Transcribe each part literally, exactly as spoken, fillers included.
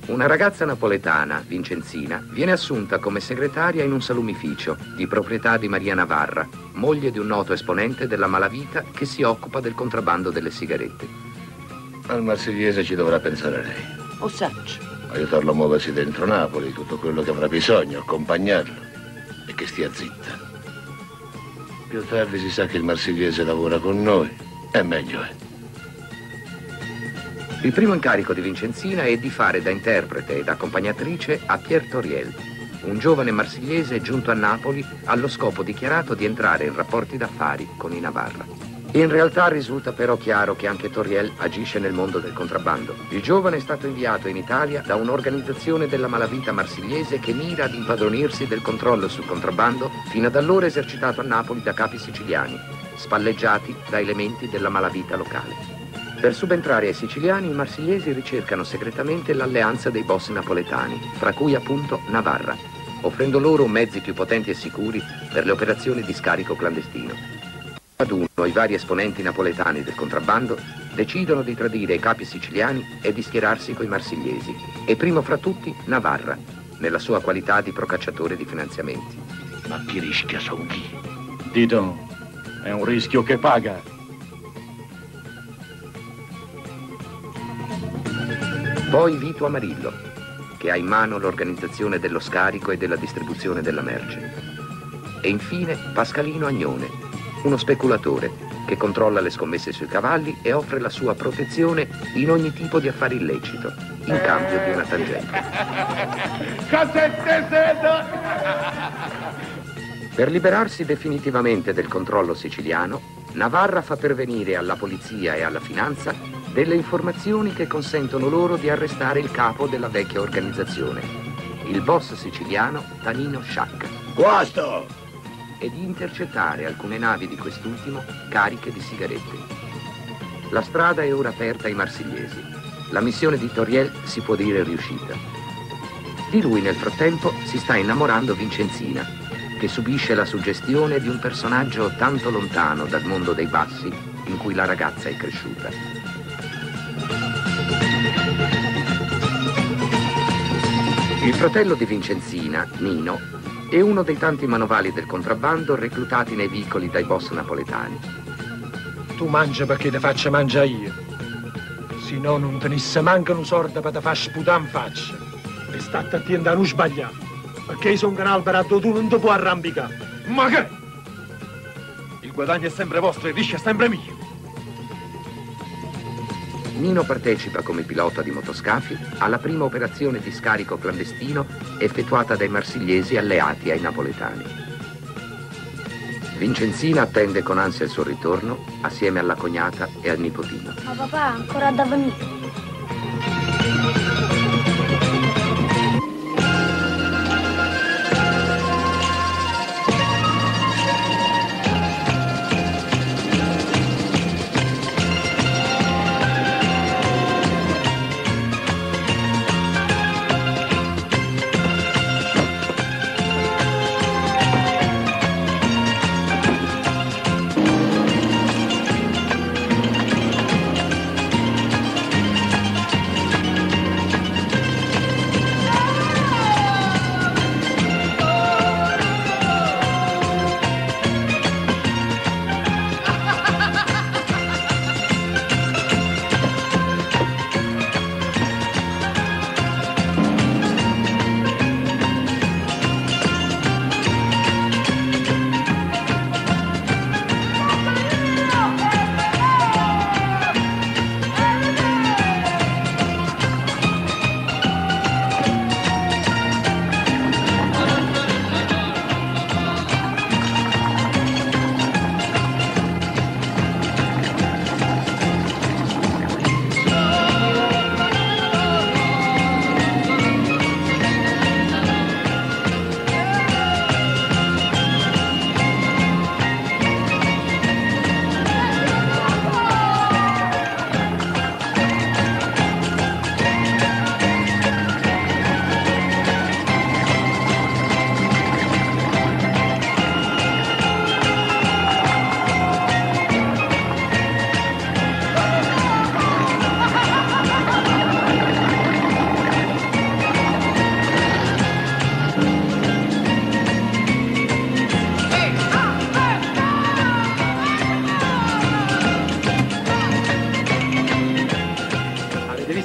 Una ragazza napoletana, Vincenzina, viene assunta come segretaria in un salumificio di proprietà di Maria Navarra, moglie di un noto esponente della malavita che si occupa del contrabbando delle sigarette. Al Marsigliese ci dovrà pensare lei. O saccio. Aiutarlo a muoversi dentro Napoli, tutto quello che avrà bisogno, accompagnarlo e che stia zitta. Più tardi si sa che il Marsigliese lavora con noi e meglio è. Il primo incarico di Vincenzina è di fare da interprete ed accompagnatrice a Pierre Toriel, un giovane marsigliese giunto a Napoli allo scopo dichiarato di entrare in rapporti d'affari con i Navarra. In realtà risulta però chiaro che anche Toriel agisce nel mondo del contrabbando. Il giovane è stato inviato in Italia da un'organizzazione della malavita marsigliese che mira ad impadronirsi del controllo sul contrabbando fino ad allora esercitato a Napoli da capi siciliani, spalleggiati da elementi della malavita locale. Per subentrare ai siciliani, i marsigliesi ricercano segretamente l'alleanza dei boss napoletani, fra cui appunto Navarra, offrendo loro mezzi più potenti e sicuri per le operazioni di scarico clandestino. Ad uno, i vari esponenti napoletani del contrabbando decidono di tradire i capi siciliani e di schierarsi coi marsigliesi, e primo fra tutti Navarra, nella sua qualità di procacciatore di finanziamenti. Ma chi rischia son chi? Dito, è un rischio che paga. Poi Vito Amarillo, che ha in mano l'organizzazione dello scarico e della distribuzione della merce. E infine Pascalino Agnone, uno speculatore che controlla le scommesse sui cavalli e offre la sua protezione in ogni tipo di affare illecito, in cambio di una tangente. Per liberarsi definitivamente del controllo siciliano, Navarra fa pervenire alla polizia e alla finanza delle informazioni che consentono loro di arrestare il capo della vecchia organizzazione, il boss siciliano Tanino Sciacca. Guasto! E di intercettare alcune navi di quest'ultimo cariche di sigarette. La strada è ora aperta ai marsigliesi. La missione di Toriel si può dire riuscita. Di lui nel frattempo si sta innamorando Vincenzina, che subisce la suggestione di un personaggio tanto lontano dal mondo dei bassi in cui la ragazza è cresciuta. Il fratello di Vincenzina, Nino, è uno dei tanti manovali del contrabbando reclutati nei vicoli dai boss napoletani. Tu mangia perché te faccia mangiare io. Se no non tenisse manca un sorda per te far sputare in faccia. E state attento a non sbagliare, perché io sono un albero tu non ti puoi arrampicare. Ma che? Il guadagno è sempre vostro e il rischio è sempre mio. Nino partecipa come pilota di motoscafi alla prima operazione di scarico clandestino effettuata dai marsigliesi alleati ai napoletani. Vincenzina attende con ansia il suo ritorno assieme alla cognata e al nipotino. Ma papà ancora da venire.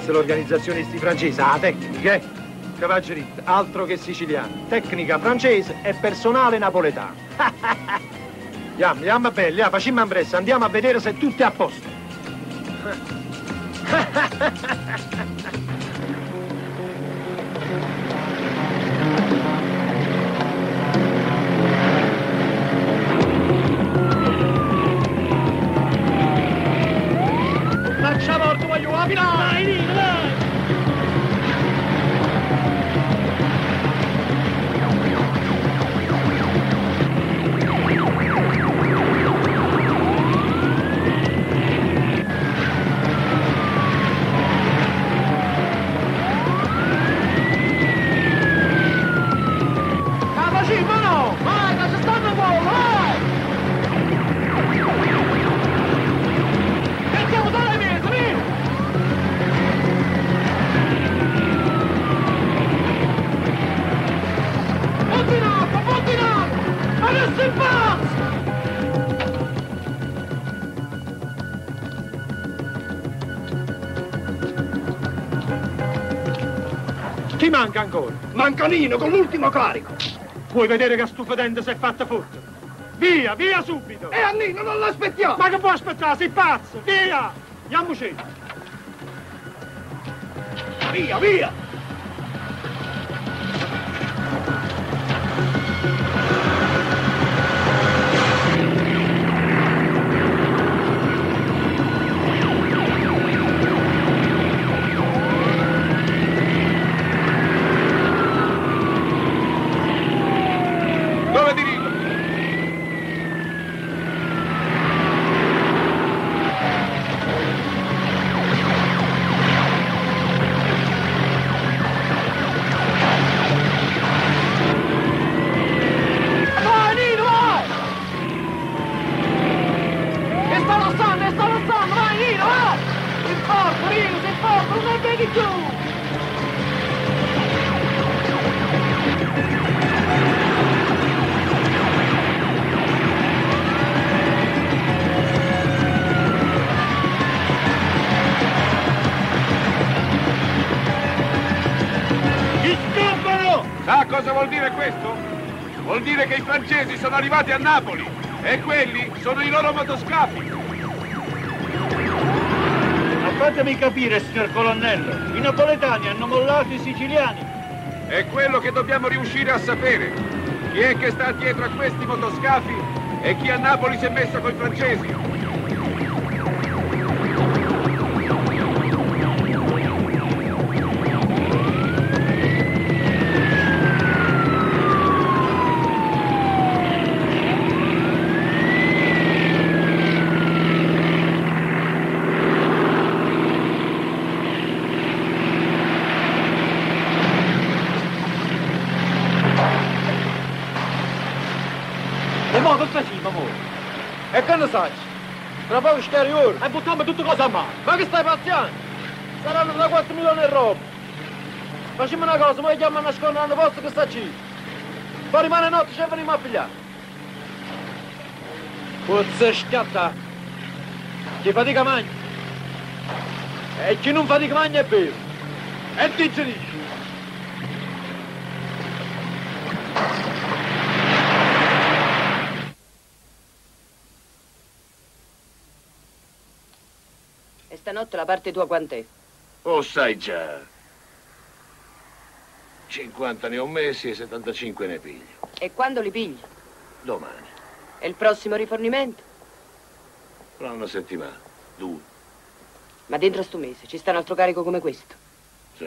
Questa è l'organizzazione di sti francesi, la tecnica, eh? Cavallerizza, altro che siciliano. Tecnica francese e personale napoletano. Andiamo, andiamo belli, ah, facciamo ambressa, andiamo a vedere se tutto è a posto. Faccia morto, voglio la finale! Dai, Nino, dai! Chi manca ancora? Manca Nino con l'ultimo carico. Vuoi vedere che stupefacente si è fatta forte? Via, via subito! E a Nino non l'aspettiamo! Ma che può aspettare? Sei pazzo! Via! Andiamoci! Via, via! Sa cosa vuol dire questo? Vuol dire che i francesi sono arrivati a Napoli e quelli sono i loro motoscafi. Ma fatemi capire, signor colonnello, i napoletani hanno mollato i siciliani. È quello che dobbiamo riuscire a sapere. Chi è che sta dietro a questi motoscafi e chi a Napoli si è messo coi francesi. E che ne sai? Tra poco schiariore e buttiamo tutte cose a mano. Ma che stai pazziando? Saranno da quattro milioni di roba. Facciamo una cosa, noi chiamo a nascondere al posto che sta ci. Poi rimane notte ci veniamo a pigliare. Puzza schiatta. Chi fatica mangia. E chi non fatica mangia è vero. E dice dice. E stanotte la parte tua quant'è? Oh, sai già. cinquanta ne ho messi e settantacinque ne piglio. E quando li pigli? Domani. E il prossimo rifornimento? Fra una settimana. Due. Ma dentro sto mese ci sta un altro carico come questo? Sì.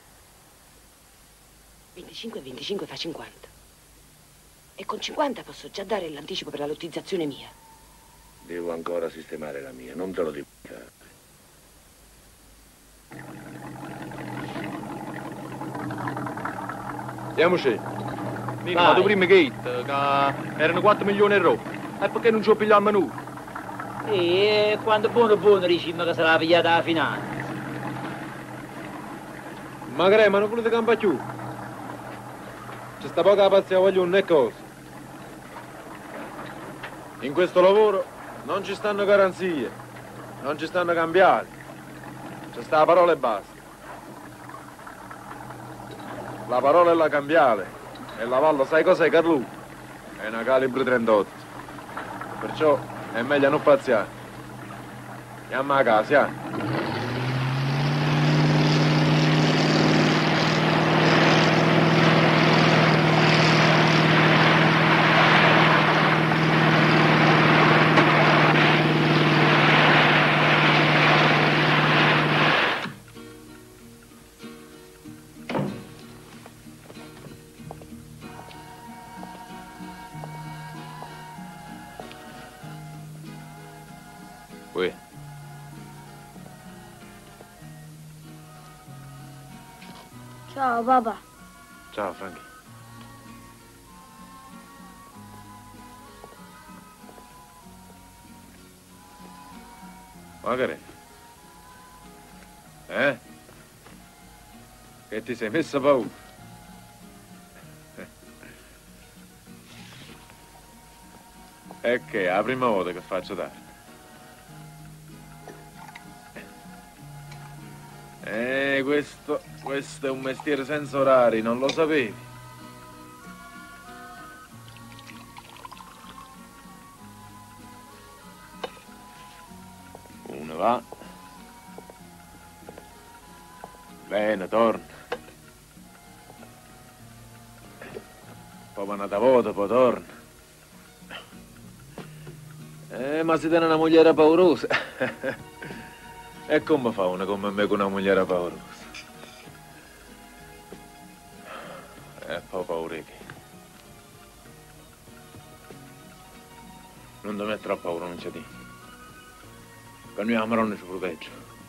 venticinque e venticinque fa cinquanta. E con cinquanta posso già dare l'anticipo per la lottizzazione mia. Devo ancora sistemare la mia, non te lo dimenticare. Andiamoci. Nino, ma tu prima gate, che erano quattro milioni e roba. E perché non ci ho pigliato a nulla? E quando buono buono diciamo che sarà pigliata la finale. Ma che ma non volete campare più? C'è sta poca pazzia voglio né cosa. In questo lavoro non ci stanno garanzie, non ci stanno cambiali. C'è sta la parola e basta. La parola è la cambiale. E la valle sai cos'è, Carlu? È una calibro trentotto. Perciò è meglio non pazziare. Andiamo a casa, eh? Qui. Ciao papà. Ciao Franchi. Magari. Eh? Che ti sei messa paura? E che è la prima volta che faccio tardi. Eh, questo, questo è un mestiere senza orari, non lo sapevi? Uno va. Bene, torna. Poi va una volta, poi torna. Eh, ma si tiene una mogliera paurosa. E come fa una come me con una mogliera paurosa? E poi paurechi. Non ti mettere a paura, non c'è di. Che noi amarone ci protegge.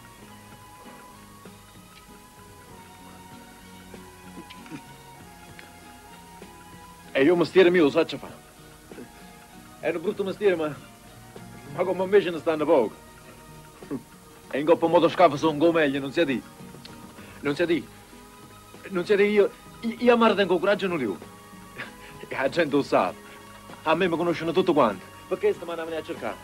E io mestiere mio lo so fare. È un brutto mestiere, ma... ma come me ce ne stanno poco. E in coppa motoscafo sono come meglio, non si di. Non si di. Non si di io. Io a mare tengo coraggio non li ho. E la gente lo sa. A me mi conoscono tutti quanti. Perché stamane me ne a cercare?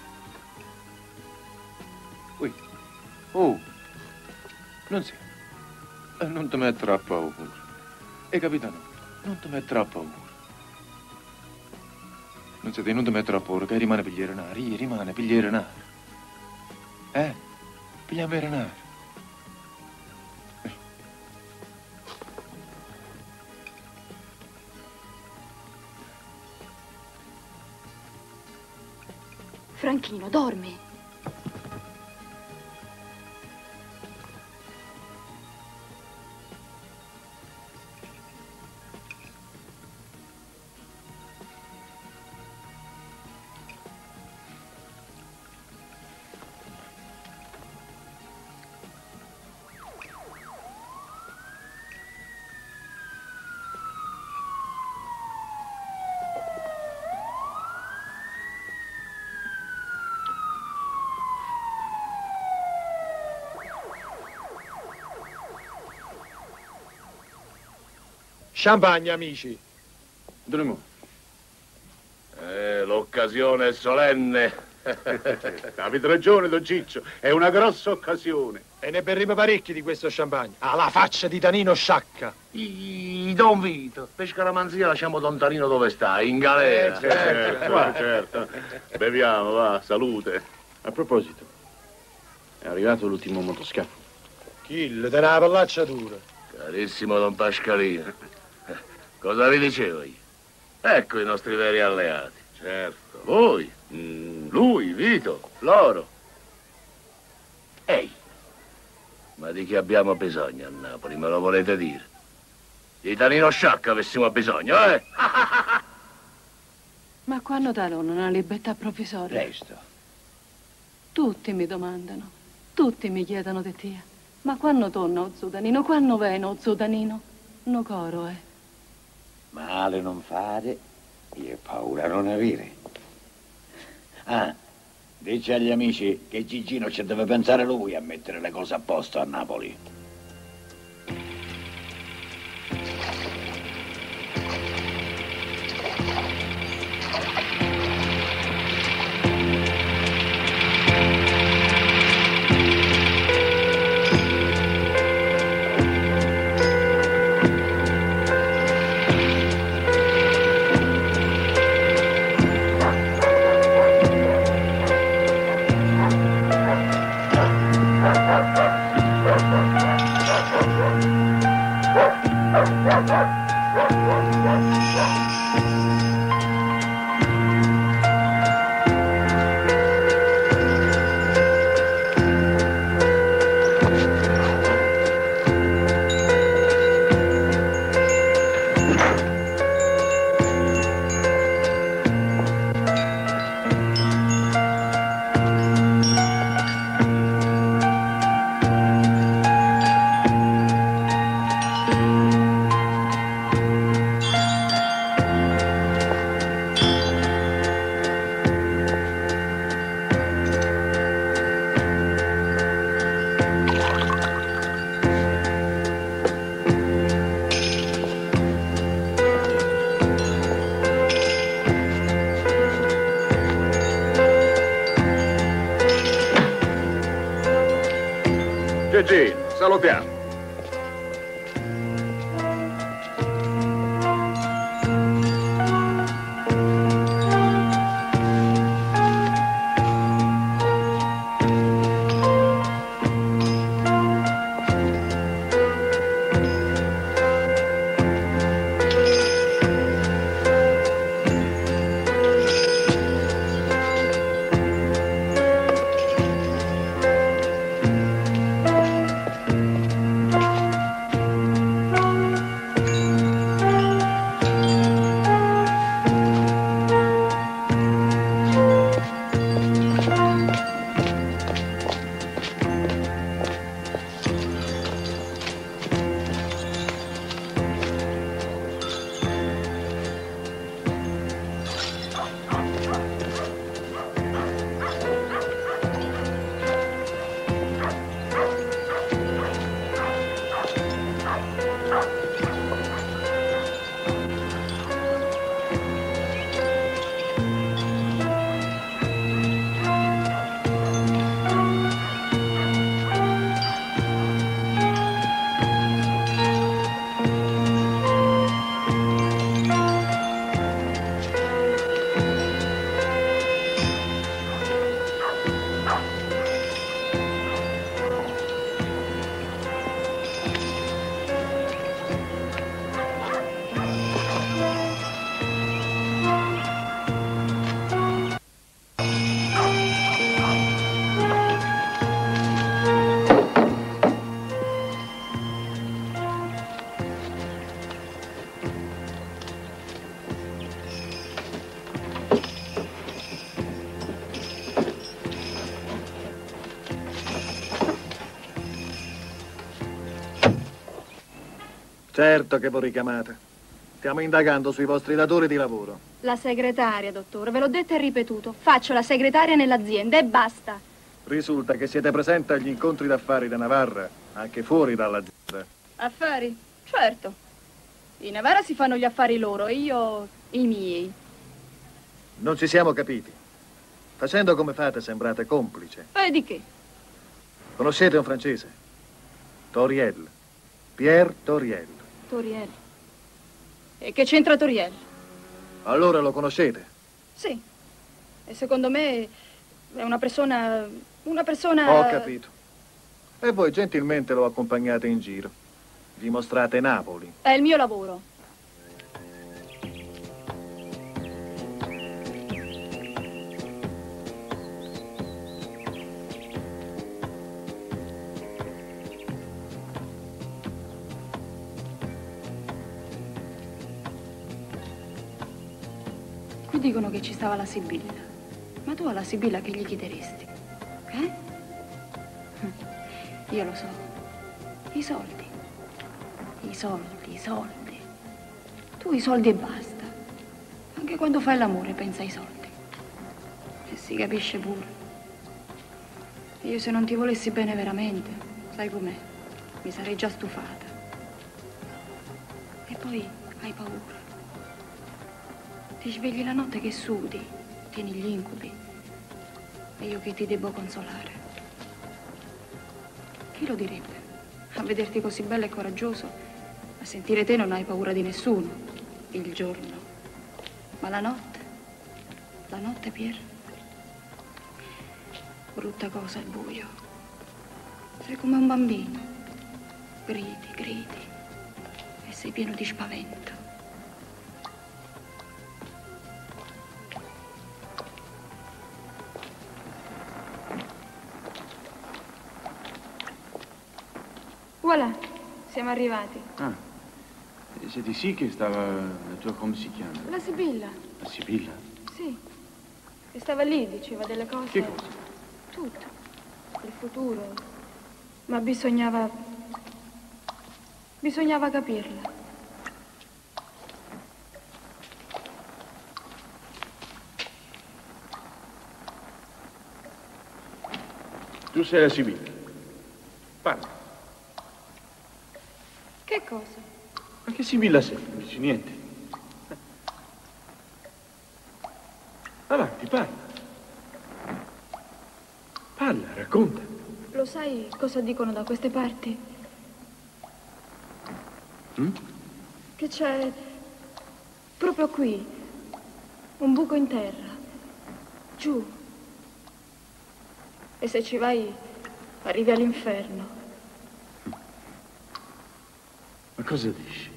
Ui. Oh. Non si. Non ti mettere a paura. E capitano, non ti mettere a paura. Non si di, non ti mettere a paura, che rimane pigliere nari, rimane pigliere nari. Eh? Pigliamo il renare. Franchino, dormi. Champagne, amici. Dormo. Eh, l'occasione è solenne. Avete ragione, Don Ciccio, è una grossa occasione. E ne berremo parecchi di questo champagne. Ha la faccia di Tanino Sciacca. I, Don Vito, per scaramanzia lasciamo Don Tanino dove sta, in galera. Eh, certo, certo. Beviamo, va, salute. A proposito, è arrivato l'ultimo motoscafo. Kill, te la pallacciatura. Carissimo Don Pascalino, cosa vi dicevo io? Ecco i nostri veri alleati. Certo. Voi, mm, lui, Vito, loro. Ehi, ma di chi abbiamo bisogno a Napoli, me lo volete dire? Di Tanino Sciacca avessimo bisogno, eh? Ma quando darò una libertà provvisoria? Presto. Tutti mi domandano, tutti mi chiedono di te. Ma quando torna o Zudanino, quando viene o Zudanino? No coro, eh. Male non fare e paura non avere. Ah, dice agli amici che Gigino ci deve pensare lui a mettere le cose a posto a Napoli. Gigi, salutiamo. Certo che voi richiamate. Stiamo indagando sui vostri datori di lavoro. La segretaria, dottore, ve l'ho detto e ripetuto. Faccio la segretaria nell'azienda e basta. Risulta che siete presenti agli incontri d'affari da Navarra, anche fuori dall'azienda. Affari? Certo. In Navarra si fanno gli affari loro e io i miei. Non ci siamo capiti. Facendo come fate sembrate complice. E di che? Conoscete un francese? Toriel. Pierre Toriel. Toriel. E che c'entra Toriel? Allora lo conoscete? Sì. E secondo me è una persona... una persona... Ho capito. E voi gentilmente lo accompagnate in giro. Gli mostrate Napoli. È il mio lavoro. Qui dicono che ci stava la Sibilla. Ma tu alla Sibilla che gli chiederesti? Eh? Io lo so. I soldi. I soldi, i soldi. Tu i soldi e basta. Anche quando fai l'amore pensa ai soldi. E si capisce pure. Io se non ti volessi bene veramente, sai com'è? Mi sarei già stufata. E poi hai paura. Ti svegli la notte che sudi, tieni gli incubi. E io che ti debbo consolare. Chi lo direbbe? A vederti così bello e coraggioso, a sentire te non hai paura di nessuno. Il giorno. Ma la notte? La notte, Pier? Brutta cosa il buio. Sei come un bambino. Gridi, gridi. E sei pieno di spavento. Voilà, siamo arrivati. Ah, siete sì che stava la tua, come si chiama? La Sibilla. La Sibilla? Sì, che stava lì, diceva delle cose. Che cosa? Tutto, il futuro. Ma bisognava... bisognava capirla. Tu sei la Sibilla. Parla. Che cosa? Ma che Sibilla sei? Non dici niente. Avanti, parla. Parla, racconta. Lo sai cosa dicono da queste parti? Mm? Che c'è proprio qui un buco in terra, giù. E se ci vai, arrivi all'inferno. Ma cosa dici?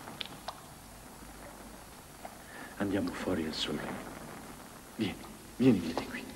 Andiamo fuori al sole. Vieni, vieni via di qui.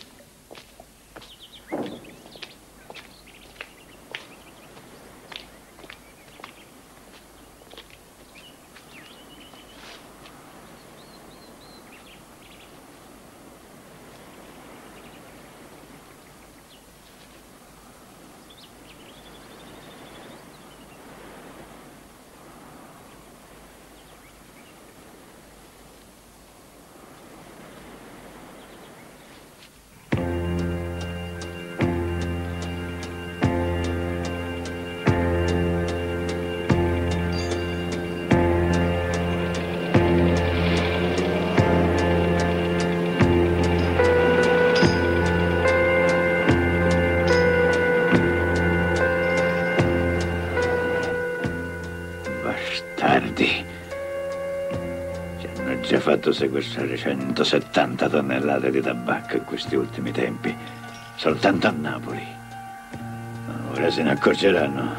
Fatto sequestrare centosettanta tonnellate di tabacco in questi ultimi tempi, soltanto a Napoli. Ora se ne accorgeranno.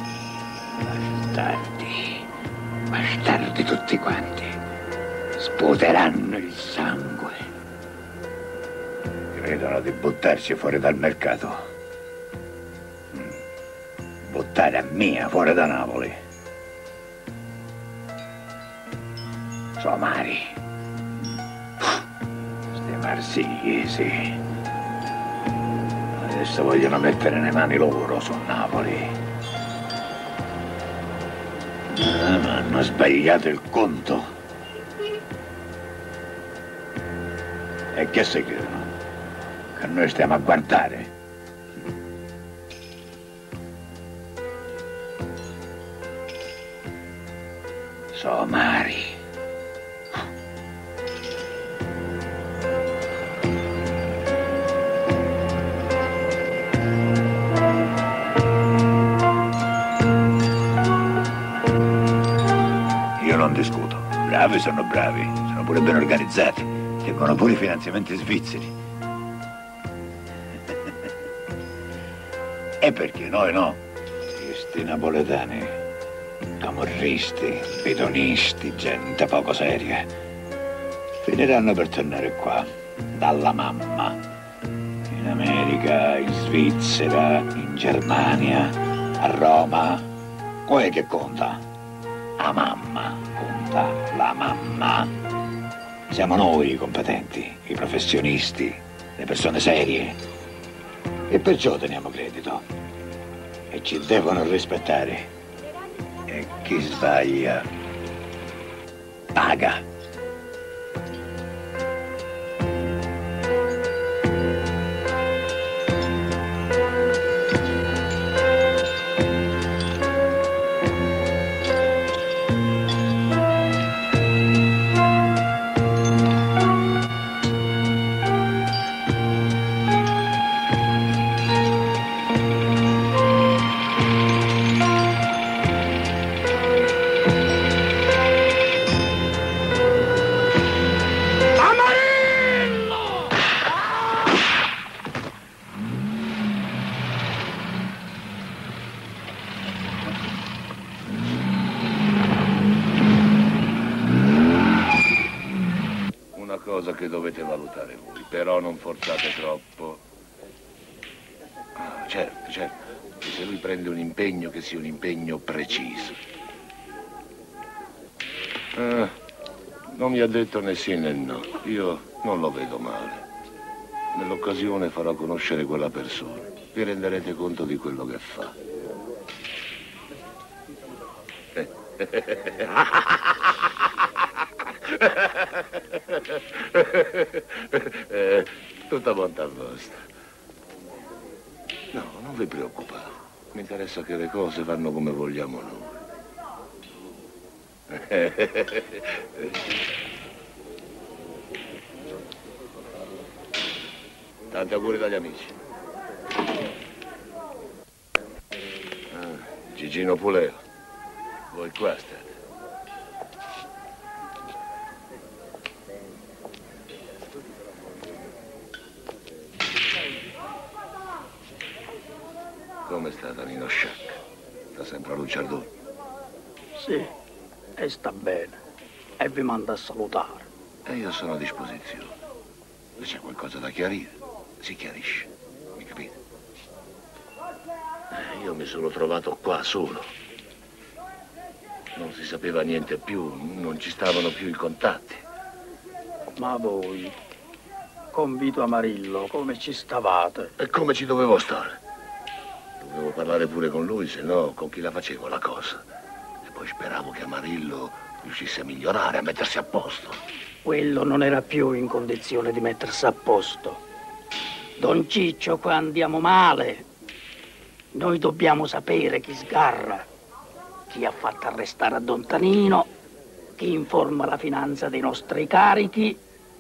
Bastardi, bastardi tutti quanti. Sputeranno il sangue. Credono di buttarci fuori dal mercato. Buttare a mia fuori da Napoli. Somari. Sti marsigliesi. Adesso vogliono mettere le mani loro su Napoli. Ah, ma hanno sbagliato il conto. E che si credono? Che noi stiamo a guardare? Somari. Non discuto. Bravi sono bravi, sono pure ben organizzati, tengono pure i finanziamenti svizzeri. E perché noi no? Questi napoletani, camorristi, bidonisti, gente poco seria, finiranno per tornare qua, dalla mamma. In America, in Svizzera, in Germania, a Roma. Poi che conta? La mamma, conta la mamma. Siamo noi i competenti, i professionisti, le persone serie. E perciò teniamo credito. E ci devono rispettare. E chi sbaglia paga. Che dovete valutare voi, però non forzate troppo. Ah, certo, certo. se lui prende un impegno, che sia un impegno preciso. Eh, non mi ha detto né sì né no. Io non lo vedo male. Nell'occasione farò conoscere quella persona. Vi renderete conto di quello che fa. eh, tutta bontà vostra. No, non vi preoccupate. Mi interessa che le cose vanno come vogliamo noi. Tanti auguri dagli amici. Ah, Gigino Puleo. Voi qua state. Come sta Danino Sciacca? Sta sempre a Luciardone? Sì, e sta bene. E vi manda a salutare. E io sono a disposizione. Se c'è qualcosa da chiarire, si chiarisce. Mi capite? Eh, io mi sono trovato qua solo. Non si sapeva niente più, non ci stavano più i contatti. Ma voi, con Vito Amarillo, come ci stavate? E come ci dovevo stare? Dovevo parlare pure con lui, se no con chi la facevo la cosa. E poi speravo che Amarillo riuscisse a migliorare, a mettersi a posto. Quello non era più in condizione di mettersi a posto. Don Ciccio, qua andiamo male. Noi dobbiamo sapere chi sgarra, chi ha fatto arrestare a Don Tanino, chi informa la finanza dei nostri carichi.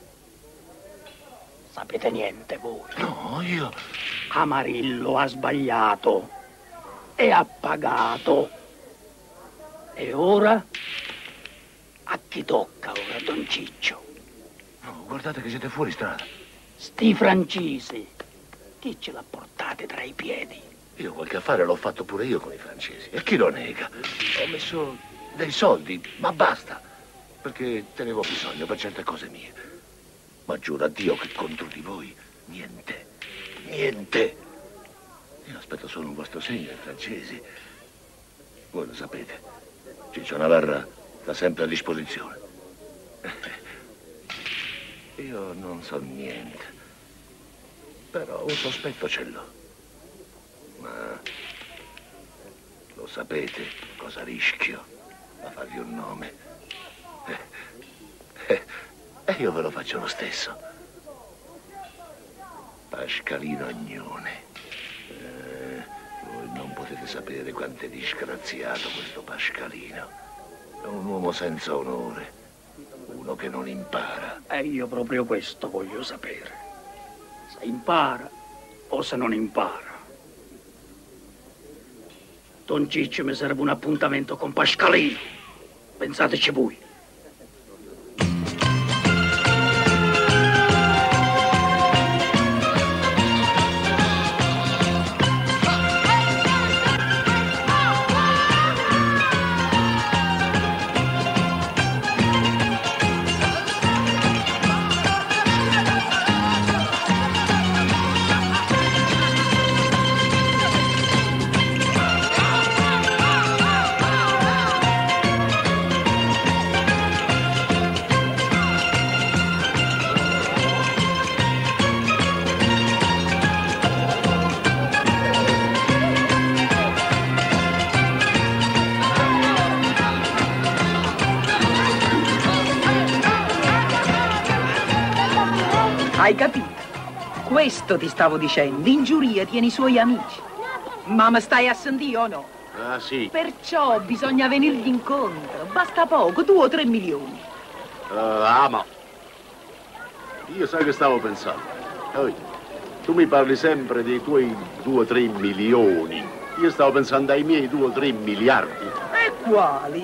Sapete niente voi? No, io... Amarillo ha sbagliato e ha pagato. E ora? A chi tocca ora, Don Ciccio? No, guardate che siete fuori strada. Sti francesi, chi ce l'ha portate tra i piedi? Io qualche affare l'ho fatto pure io con i francesi. E chi lo nega? Ho messo dei soldi, ma basta. Perché tenevo bisogno per certe cose mie. Ma giuro a Dio che contro di voi niente. Niente. Io aspetto solo un vostro segno, i francesi. Voi lo sapete. Ciccio Navarra sta sempre a disposizione. Io non so niente. Però un sospetto ce l'ho. Ma lo sapete cosa rischio a farvi un nome? E io ve lo faccio lo stesso. Pascalino Agnone. Eh, voi non potete sapere quanto è disgraziato questo Pascalino. È un uomo senza onore. Uno che non impara. E io proprio questo voglio sapere. Se impara o se non impara. Don Ciccio, mi serve un appuntamento con Pascalino. Pensateci voi. Hai capito? Questo ti stavo dicendo. In giuria tieni i suoi amici. Ma mi stai a sentire o no? Ah, sì. Perciò bisogna venirgli incontro. Basta poco, due o tre milioni. Uh, ah, ma... Io sai che stavo pensando. Oh, tu mi parli sempre dei tuoi due o tre milioni. Io stavo pensando ai miei due o tre miliardi. E quali?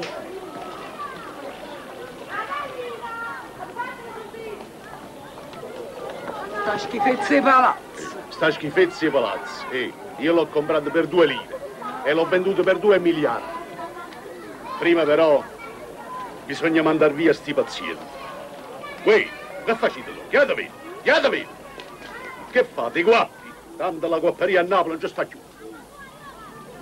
Sta schifezza ai palazzi. Sta schifezza ai palazzi. Eh, io l'ho comprato per due lire e l'ho venduto per due miliardi. Prima però bisogna mandar via sti pazienti. Voi, che facete? Chiatevi, chiatevi. Che fate, i guappi? Tanto la guapperia a Napoli non ci sta più.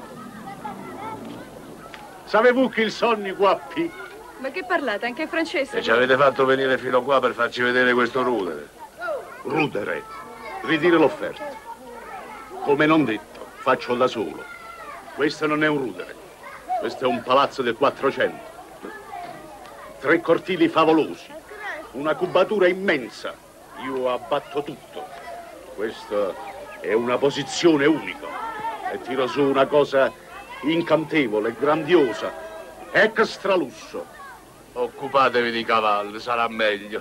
Sapevo che il sogno qua qui. Ma che parlate? Anche in francese? E ci avete fatto venire fino qua per farci vedere questo rudere. Rudere. Ritira l'offerta. Come non detto, faccio da solo. Questo non è un rudere. Questo è un palazzo del quattrocento. Tre cortili favolosi. Una cubatura immensa. Io abbatto tutto. Questa è una posizione unica. E tiro su una cosa incantevole, grandiosa, extra lusso. Occupatevi di cavalli, sarà meglio.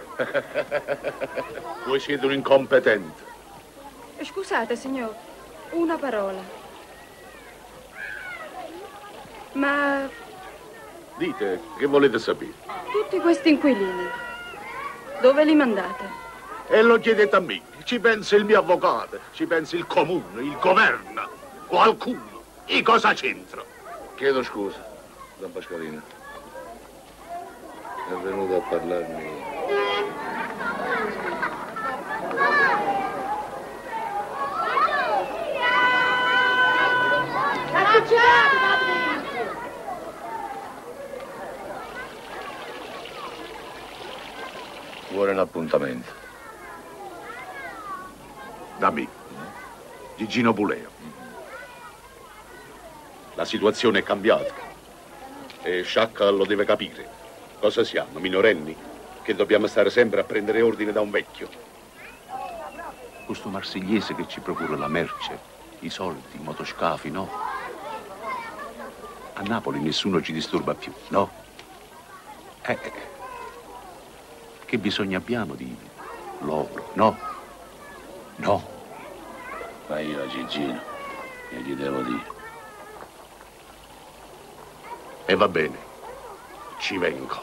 Voi siete un incompetente. Scusate, signor, una parola. Ma Dite, che volete sapere? tutti questi inquilini, dove li mandate? E lo chiedete a me. Ci pensa il mio avvocato, ci pensa il comune, il governo, qualcuno. E cosa c'entra? Chiedo scusa, Don Pasqualino. È venuto a parlarmi. Vuole un appuntamento. Da me, Gigino Puleo. La situazione è cambiata e Sciacca lo deve capire. Cosa siamo, minorenni? Che dobbiamo stare sempre a prendere ordine da un vecchio. Questo marsigliese che ci procura la merce, i soldi, i motoscafi, no? A Napoli nessuno ci disturba più, no? Eh, che bisogno abbiamo di l'oro, no? No. Ma io a Gigino, che gli devo dire? E va bene, ci vengo.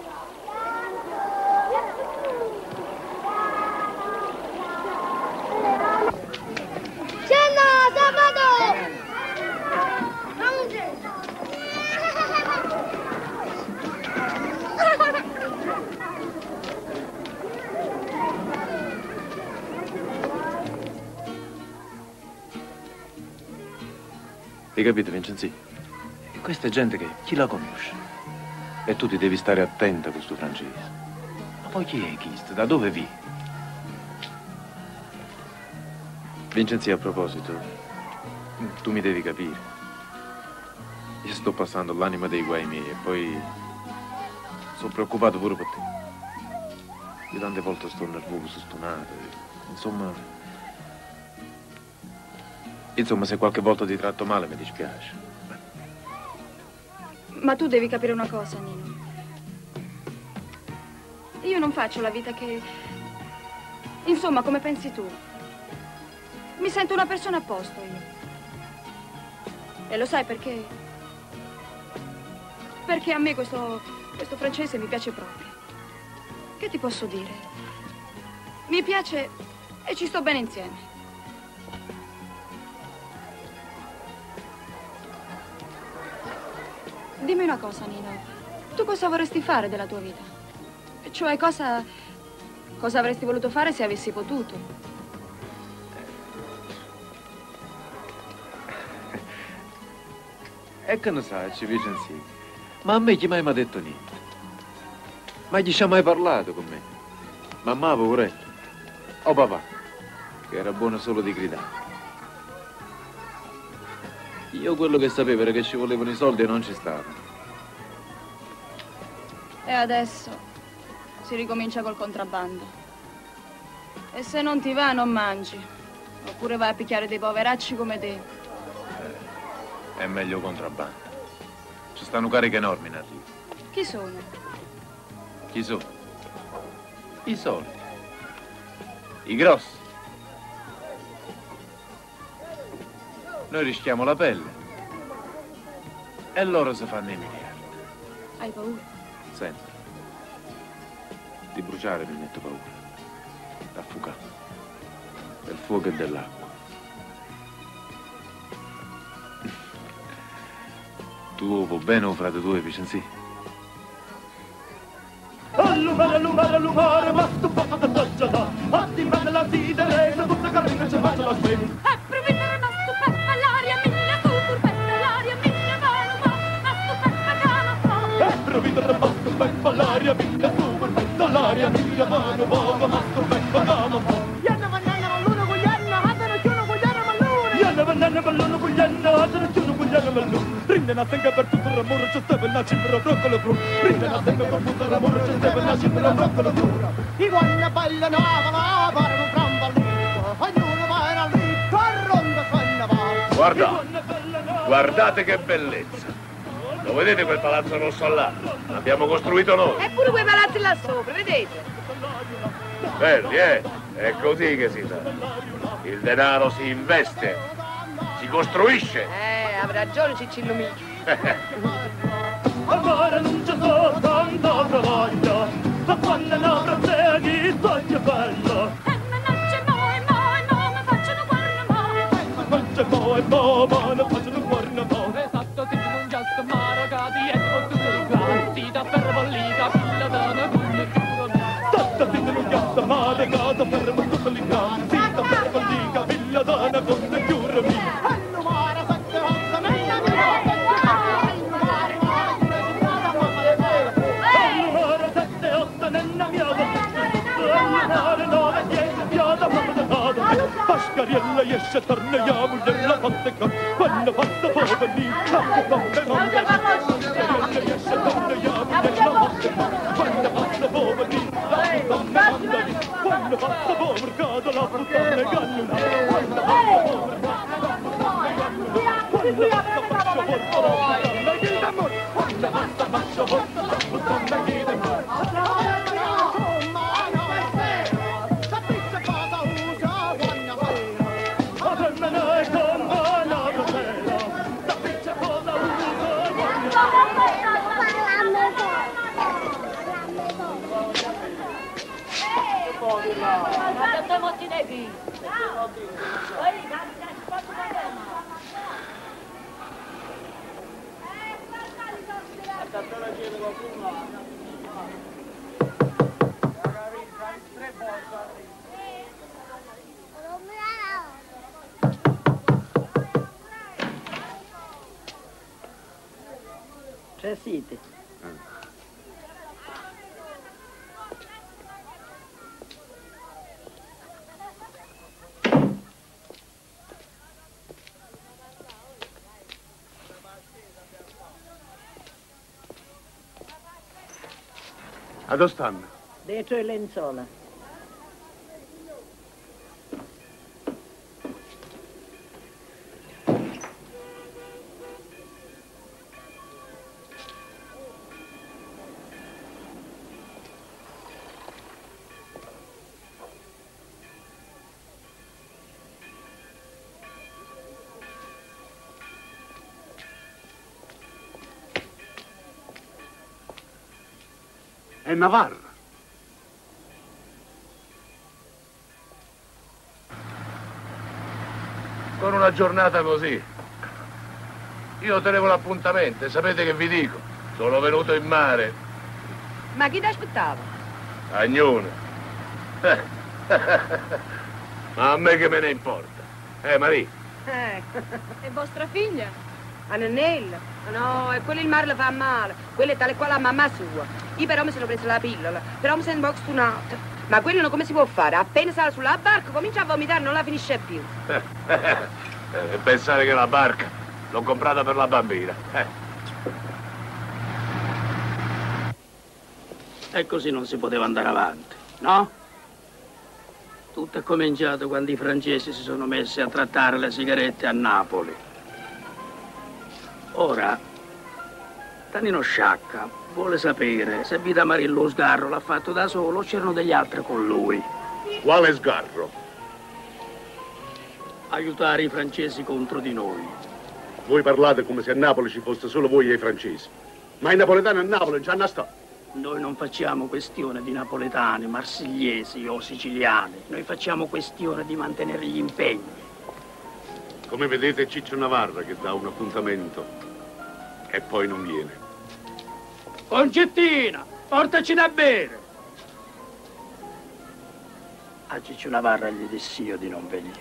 Hai capito, Vincenzi? Questa è gente che chi la conosce? E tu ti devi stare attenta a questo francese. Ma poi chi è questo? Da dove vi? Vincenzi, a proposito, tu mi devi capire. Io sto passando l'anima dei guai miei e poi sono preoccupato pure per te. Io tante volte sto nervoso, stonato, insomma... Insomma, se qualche volta ti tratto male mi dispiace. Ma tu devi capire una cosa, Nino. Io non faccio la vita che... Insomma, come pensi tu. Mi sento una persona a posto, io. E lo sai perché? Perché a me questo, questo francese mi piace proprio. Che ti posso dire? Mi piace e ci sto bene insieme. Dimmi una cosa, Nino. Tu cosa vorresti fare della tua vita? Cioè, cosa... cosa avresti voluto fare se avessi potuto? E che ne sai, ci Vincenzi? Ma a me chi mai mi ha detto niente? Ma chi ci ha mai parlato con me? Mamma, poveretto. O papà, che era buono solo di gridare. Io quello che sapevo era che ci volevano i soldi e non ci stavano. E adesso si ricomincia col contrabbando. E se non ti va, non mangi. Oppure vai a picchiare dei poveracci come te. È meglio contrabbando. Ci stanno cariche enormi in arrivo. Chi sono? Chi sono? I soldi. I grossi. Noi rischiamo la pelle e loro si fanno i miliardi. Hai paura? Senti, di bruciare mi metto paura, d'affugare, del fuoco e dell'acqua. Tu vuoi bene o frate tuo, Vincenzi? Allumare, allumare, allumare, ma sto fatto da tocciata, attivare la sidere, la tutta carina ci faccio la spema. voglia mano voga, ma sto becco mano po. Yanna banana malluna con yanna, hatana chiuno con yanna malluna. Yanna banana malluna con yanna, hatana chiuno con yanna malluna. Rinde na tenga per tutto l'amore, c'è stava na cimbra broccolo blu. Rinde na tenga per tutto l'amore, c'è stava na cimbra broccolo blu. I guanna ballano avala, parlano framballito, ognuno va in all'itto, arronda fanna va. Guarda, guardate che bellezza. Lo vedete quel palazzo rosso là? L'abbiamo costruito noi. Eppure quei palazzi là sopra, vedete? Belli, eh? È così che si fa. Il denaro si investe, si costruisce. Eh, ha ragione Ciccillo mio. Amore non c'è so tanta bravaglia, ma quando ne avrà di toglie bello. E me non c'è mai, mai, mai, mi facciano guarda mai. Non c'è mai, mai, mai, mi facciano guarda mai. Esatto, ti non già sta maragati e con tutti i grandi, da per bollita, filla da una gunna chiusa. Tanta ti non già sta maragata per tutti i grandi, da per bollita, filla da una gunna chiusa. Pascariella esce torneiamo nella fonteca quando fatta poveri capo come ronde Pascariella esce torneiamo nella fonteca quando fatta poveri capo come ronde quando fatta poveri cade la puttana gallina quando fatta poveri quando fatta faccio porto la puttana ghidamor quando fatta faccio porto la puttana ghidamor. C'è siete? A dove stanno? Dentro le lenzuola. È Navarra. Con una giornata così. Io tenevo l'appuntamento e sapete che vi dico? Sono venuto in mare. Ma chi ti aspettava? Agnone. Ma a me che me ne importa? Eh, Maria? Eh. È vostra figlia? Annella? No, e quello il mare le fa male. Quello è tale quale la mamma sua. Io però mi sono presa la pillola, però mi sento un po' stunata. Ma quello come si può fare? Appena sale sulla barca comincia a vomitare, non la finisce più. E pensare che la barca l'ho comprata per la bambina. Eh. E così non si poteva andare avanti, no? Tutto è cominciato quando i francesi si sono messi a trattare le sigarette a Napoli. Ora, Tanino Sciacca vuole sapere se Vita Marillo lo sgarro l'ha fatto da solo o c'erano degli altri con lui. Quale sgarro? Aiutare i francesi contro di noi. Voi parlate come se a Napoli ci fosse solo voi e i francesi. Ma i napoletani a Napoli non ci hanno stato. Noi non facciamo questione di napoletani, marsigliesi o siciliani. Noi facciamo questione di mantenere gli impegni. Come vedete è Ciccio Navarra che dà un appuntamento e poi non viene. Concettina, portaci da bere. A Ciccio Navarra gli dissi io di non venire.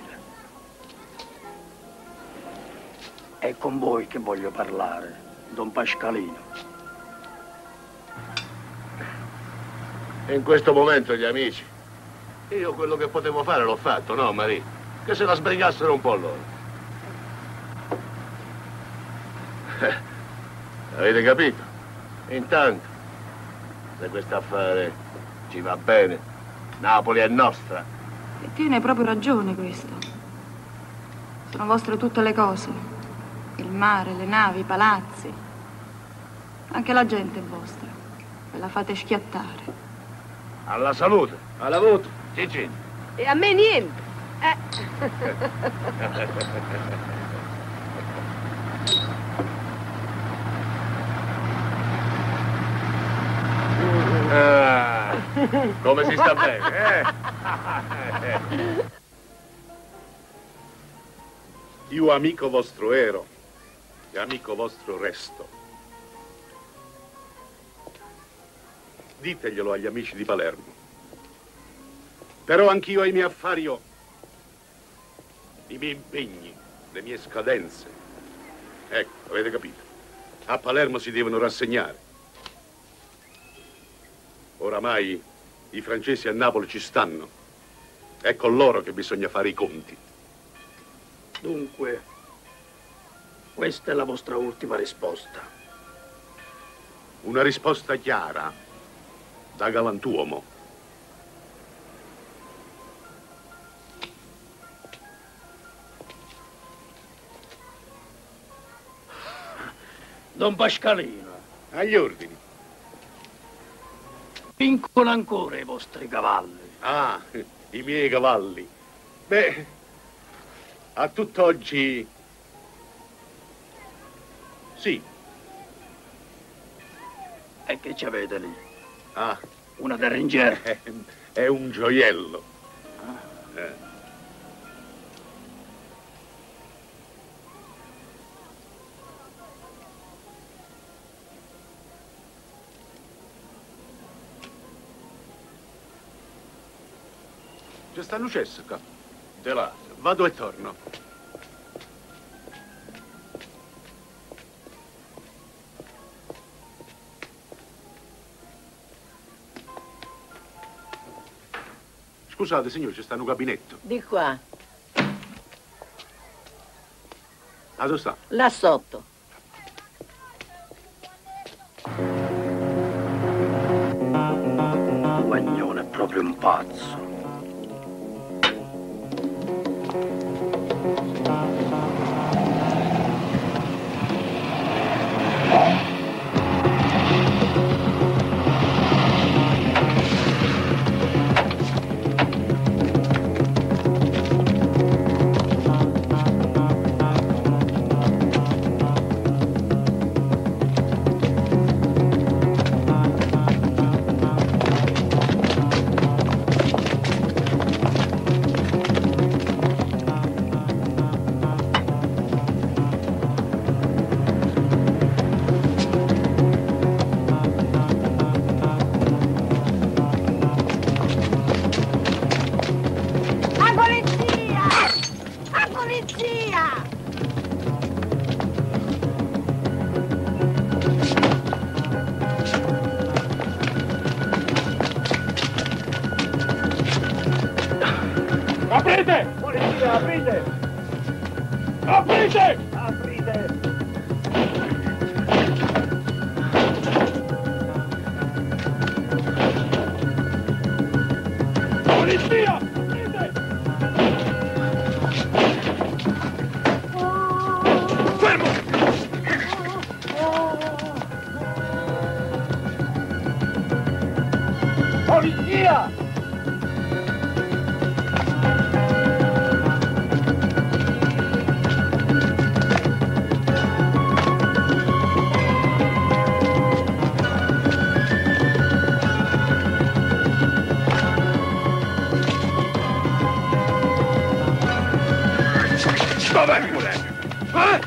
È con voi che voglio parlare, Don Pascalino. In questo momento gli amici. Io quello che potevo fare l'ho fatto, no, Marie? Che se la sbrigassero un po' loro. Eh, avete capito? Intanto, se questo affare ci va bene, Napoli è nostra. E tiene proprio ragione questo. Sono vostre tutte le cose. Il mare, le navi, i palazzi. Anche la gente è vostra. Ve la fate schiattare. Alla salute. Alla voto. Cicci. E a me niente. Eh. Ah, come si sta bene, eh? Io amico vostro ero e amico vostro resto. Diteglielo agli amici di Palermo. Però anch'io ho i miei affari, ho i miei impegni, le mie scadenze. Ecco, avete capito? A Palermo si devono rassegnare. Oramai i francesi a Napoli ci stanno. È con loro che bisogna fare i conti. Dunque, questa è la vostra ultima risposta. Una risposta chiara, da galantuomo. Don Pascalino. Agli ordini. Vincono ancora i vostri cavalli. Ah, i miei cavalli. Beh, a tutt'oggi sì. E che ci avete lì? Ah, una Derringer. È, è un gioiello. Ah. Eh. C'è sta Lucessa qua. De là. Vado e torno. Scusate, signore, c'è sta un gabinetto. Di qua. Ah, dove sta? Là sotto. Guagnone è proprio un pazzo. Aprite! Polizia, aprite! Aprite! Aprite! Polizia! Aprite! Fermo! Polizia! Dov'è pure? Eh?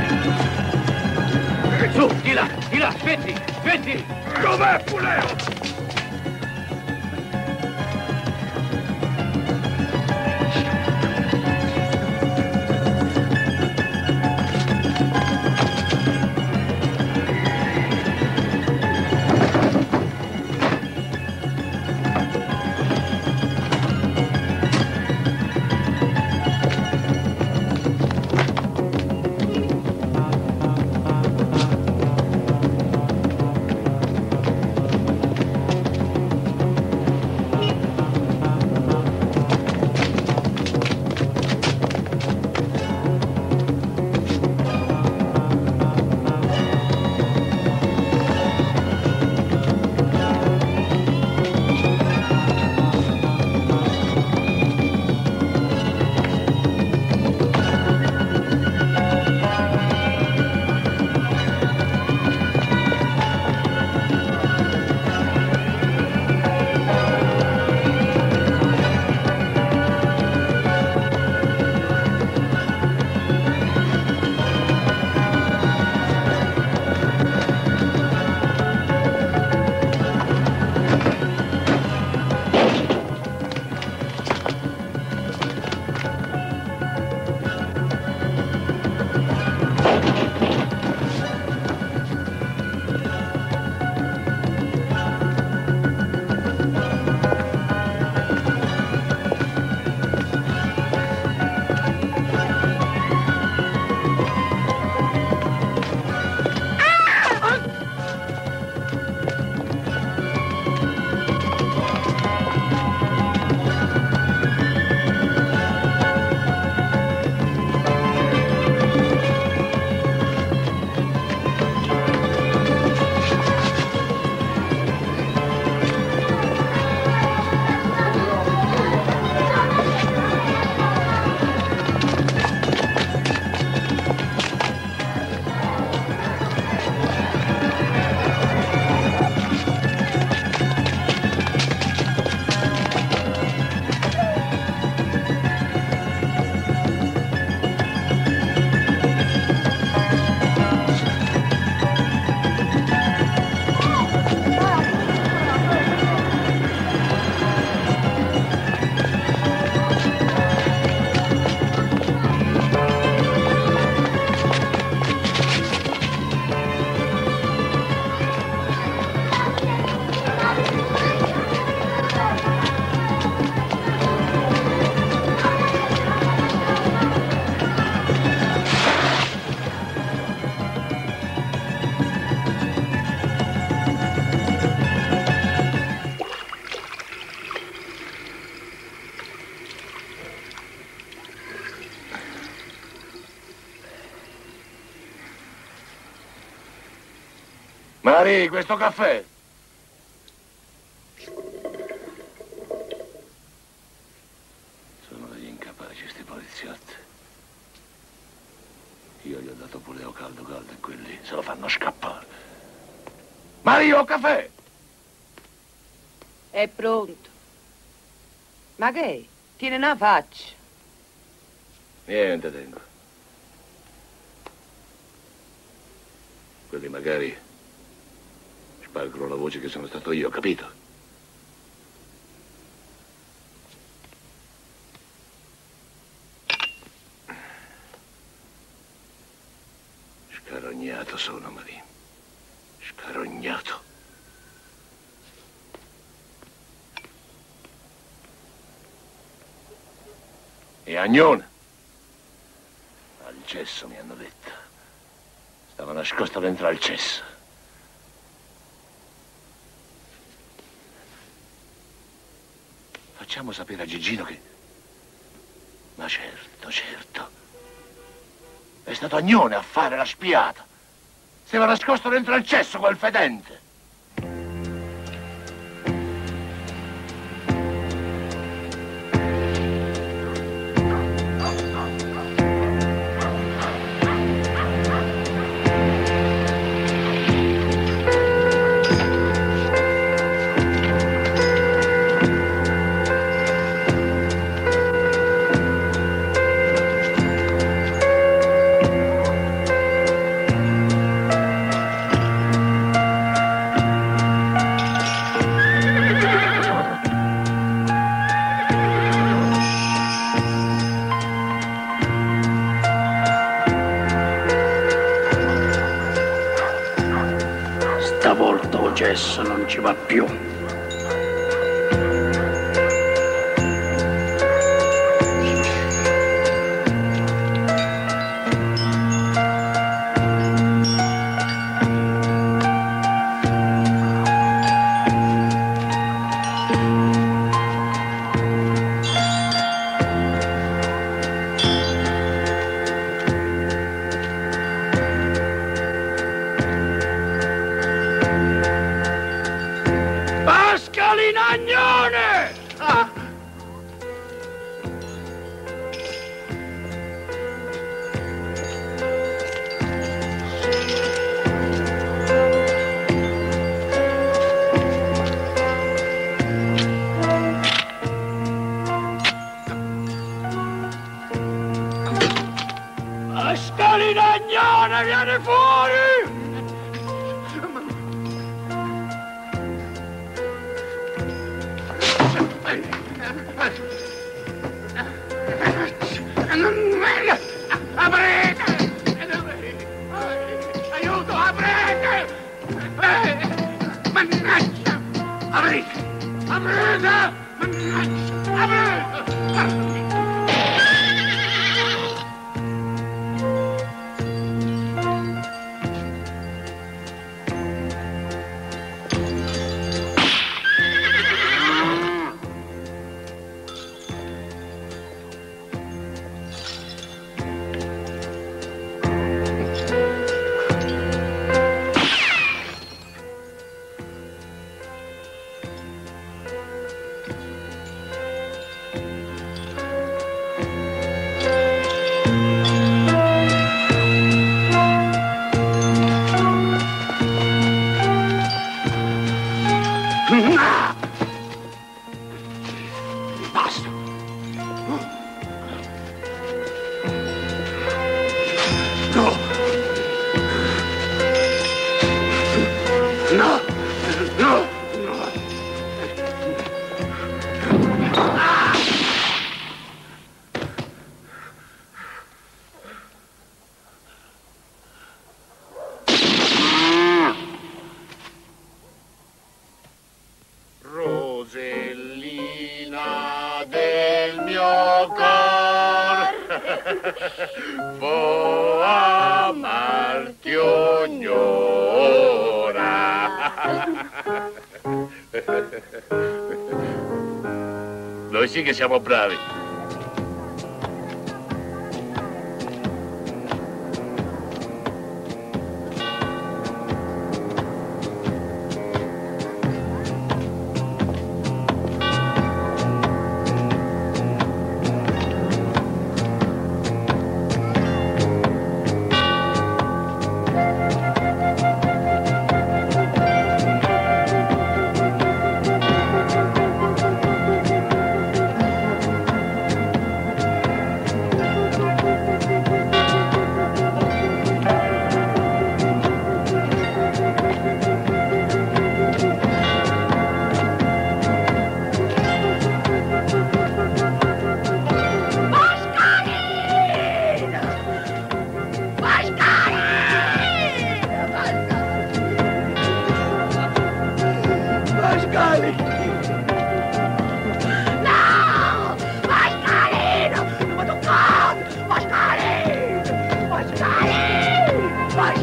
Su, di là, di là, aspetti, aspetti! Dov'è Puleo? Mari, questo caffè. Sono degli incapaci, sti poliziotti. Io gli ho dato puleo caldo caldo e quelli se lo fanno scappare. Mario, caffè! È pronto. Ma che è? Tiene una faccia. Niente tengo. Quelli magari spargono la voce che sono stato io, capito? Scarognato sono, Maria. Scarognato. E Agnone? Al cesso, mi hanno detto. Stava nascosto dentro al cesso. Facciamo sapere a Gigino che... Ma certo, certo. È stato Agnone a fare la spiata. Si era nascosto dentro al cesso quel fedente. Stavolta il gesso non ci va più. Scalinagnone! Ah. Scalinagnone, vieni fuori! Aprite! Aiuto, aprite! Mannaggia! Aprite! Aprite! Mannaggia! Aprite! Basta! No! No! No! No! Ah! Rosellina del mio cor, può amarti ognora. Noi sì che siamo bravi.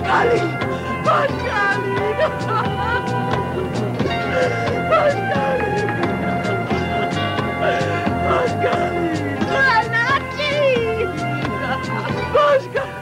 Pascalino! Pascalino! Pascalino! Pascalino! Mannaggia! Pascalino!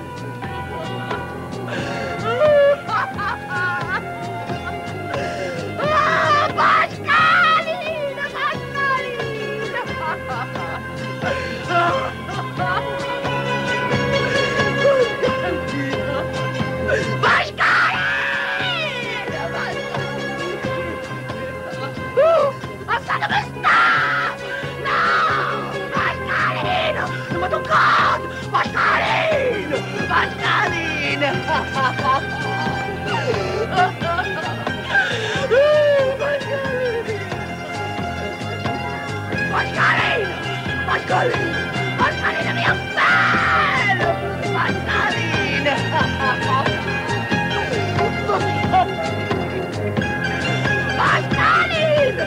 Pascalino! Pascalino! Pascalino mio bello! Pascalino! Pascalino!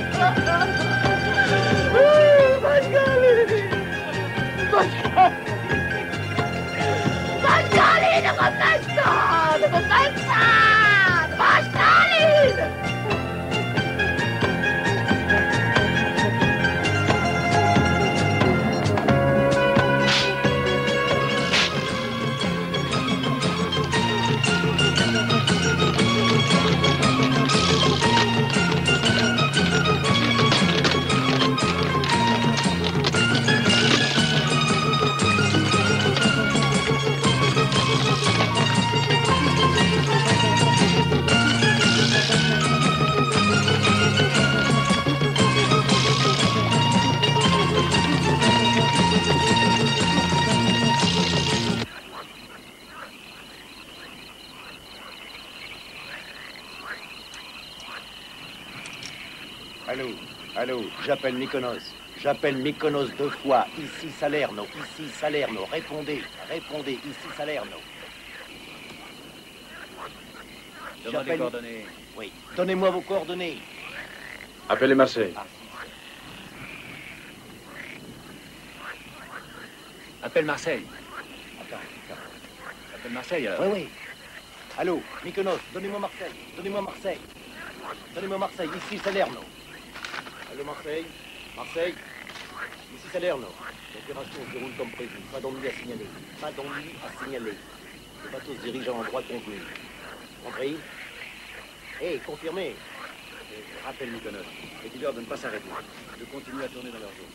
Pascalino! Pascalino, compensato! Compensato! Pascalino! Allô, allô, j'appelle Mykonos. J'appelle Mykonos deux fois. Ici Salerno, ici Salerno. Répondez, répondez, ici Salerno. Donnez les coordonnées. Oui, donnez-moi vos coordonnées. Appelez Marseille. Ah. Appelle Marseille. Attends, attends. Appelle Marseille, alors. Oui, oui. Allô, Mykonos, donnez-moi Marseille. Donnez-moi Marseille. Donnez-moi Marseille, ici Salerno. Allô, Marseille. Marseille. Ici Salerno. L'opération se déroule comme prévu. Pas d'ennui à signaler. Pas d'ennui à signaler. Le bateau se dirige à l'endroit convenu. Compris? Hé, hey, confirmé. Rappelle Mykonos. Et dis-leur de ne pas s'arrêter. De continuer à tourner dans leur zone.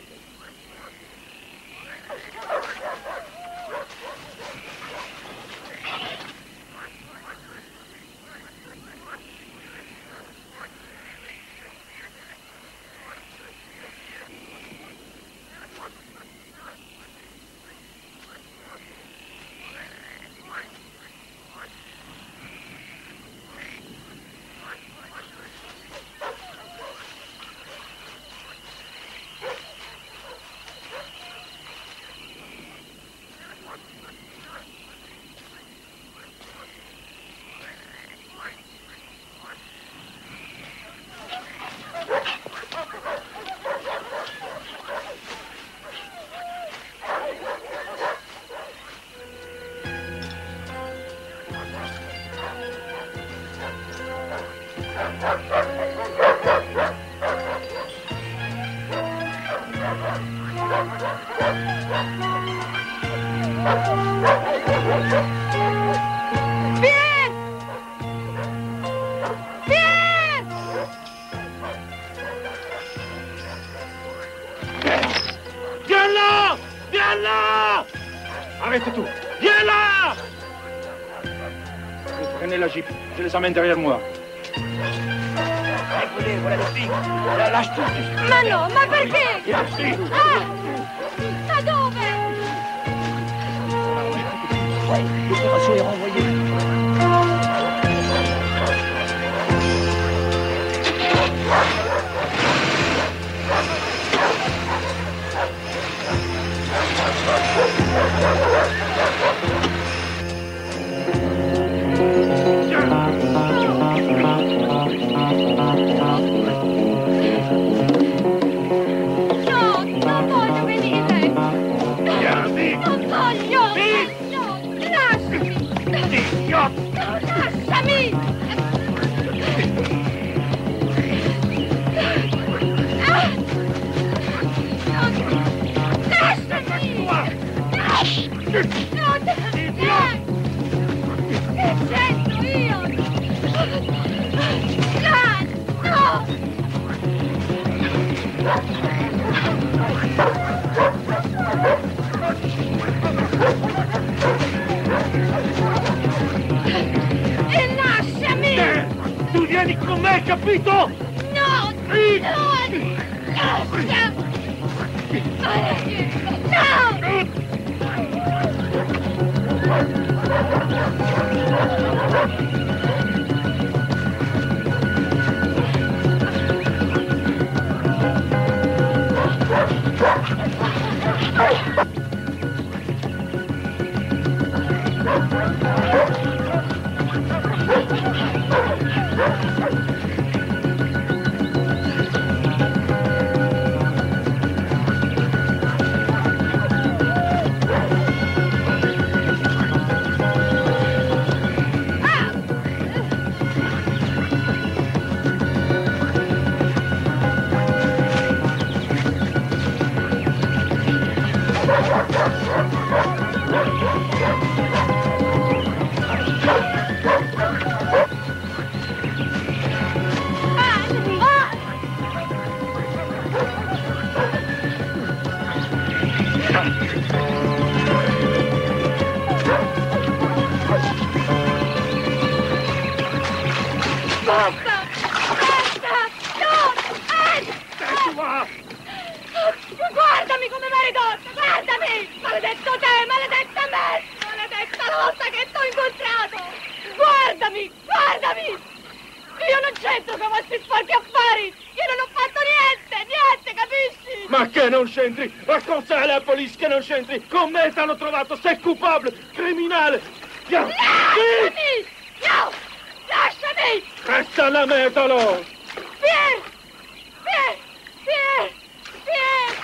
Arrête tout. Viens là! Prenez la jeep. Je les emmène derrière moi. Écoutez, voilà le flic. Lâche tout. Ma no, ma perché? Viens, sì. Ah! Ma dove? L'opération est renvoyée. Sì! Lasciami! Che c'entro io? No! E lasciami! Eh, tu vieni con me, capito? No! No! Lascia! No! Basta! Basta! No! Ah! Guardami come mi hai ridotto! Guardami! Maledetto te! Maledetta me! Maledetta la volta che t'ho incontrato! Guardami! Guardami! Io non c'entro con i vostri sporchi affari! Io non ho fatto niente! Niente, capisci? Ma che non c'entri? Racconta alla polizia che non c'entri! Con me t'hanno trovato! Sei colpabile! Criminale! Via! Lasciami! No! Lasciami! Resta la metalo! Pier! Pier! Pier! Pier!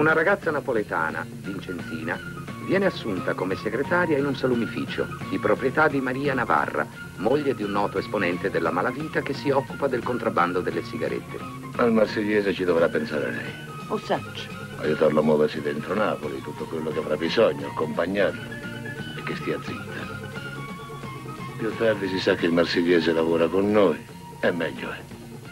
Una ragazza napoletana, Vincenzina, viene assunta come segretaria in un salumificio di proprietà di Maria Navarra, moglie di un noto esponente della malavita che si occupa del contrabbando delle sigarette. Al marsigliese ci dovrà pensare lei. O saccio. Aiutarlo a muoversi dentro Napoli, tutto quello che avrà bisogno, accompagnarlo e che stia zitta. Più tardi si sa che il marsigliese lavora con noi e meglio è.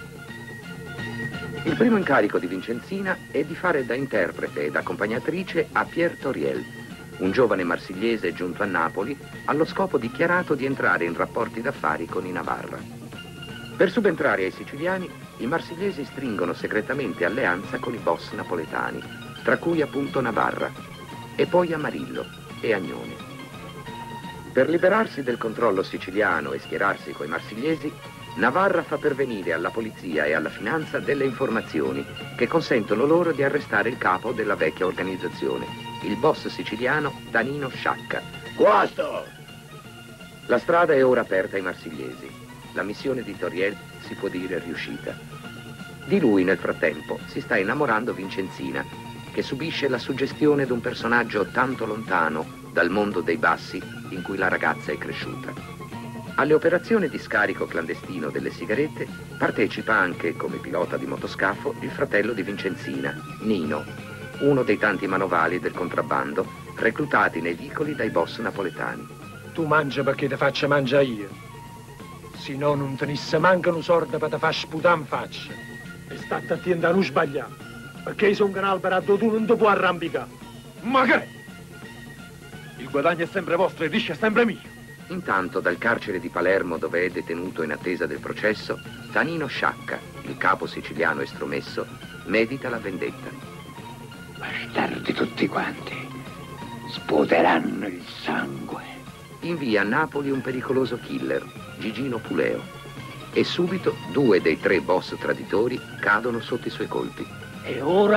Il primo incarico di Vincenzina è di fare da interprete ed accompagnatrice a Pierre Toriel, un giovane marsigliese giunto a Napoli allo scopo dichiarato di entrare in rapporti d'affari con i Navarra. Per subentrare ai siciliani, i marsigliesi stringono segretamente alleanza con i boss napoletani, tra cui appunto Navarra, e poi Amarillo e Agnone. Per liberarsi del controllo siciliano e schierarsi coi marsigliesi, Navarra fa pervenire alla polizia e alla finanza delle informazioni che consentono loro di arrestare il capo della vecchia organizzazione, il boss siciliano Tanino Sciacca. Guasto! La strada è ora aperta ai marsigliesi. La missione di Toriel si può dire riuscita. Di lui, nel frattempo, si sta innamorando Vincenzina, che subisce la suggestione di un personaggio tanto lontano dal mondo dei bassi in cui la ragazza è cresciuta. Alle operazioni di scarico clandestino delle sigarette partecipa anche, come pilota di motoscafo, il fratello di Vincenzina, Nino, uno dei tanti manovali del contrabbando reclutati nei vicoli dai boss napoletani. Tu mangia perché te faccia mangia io. Se no non tenisse manca un sorda per te far sputare in faccia. E state attenti a non sbagliare, perché io sono un albero tu non ti puoi arrampicare. Ma che? Il guadagno è sempre vostro e il risco è sempre mio. Intanto, dal carcere di Palermo, dove è detenuto in attesa del processo, Tanino Sciacca, il capo siciliano estromesso, medita la vendetta. Bastardi tutti quanti, sputeranno il sangue. Invia a Napoli un pericoloso killer, Gigino Puleo, e subito due dei tre boss traditori cadono sotto i suoi colpi. E ora?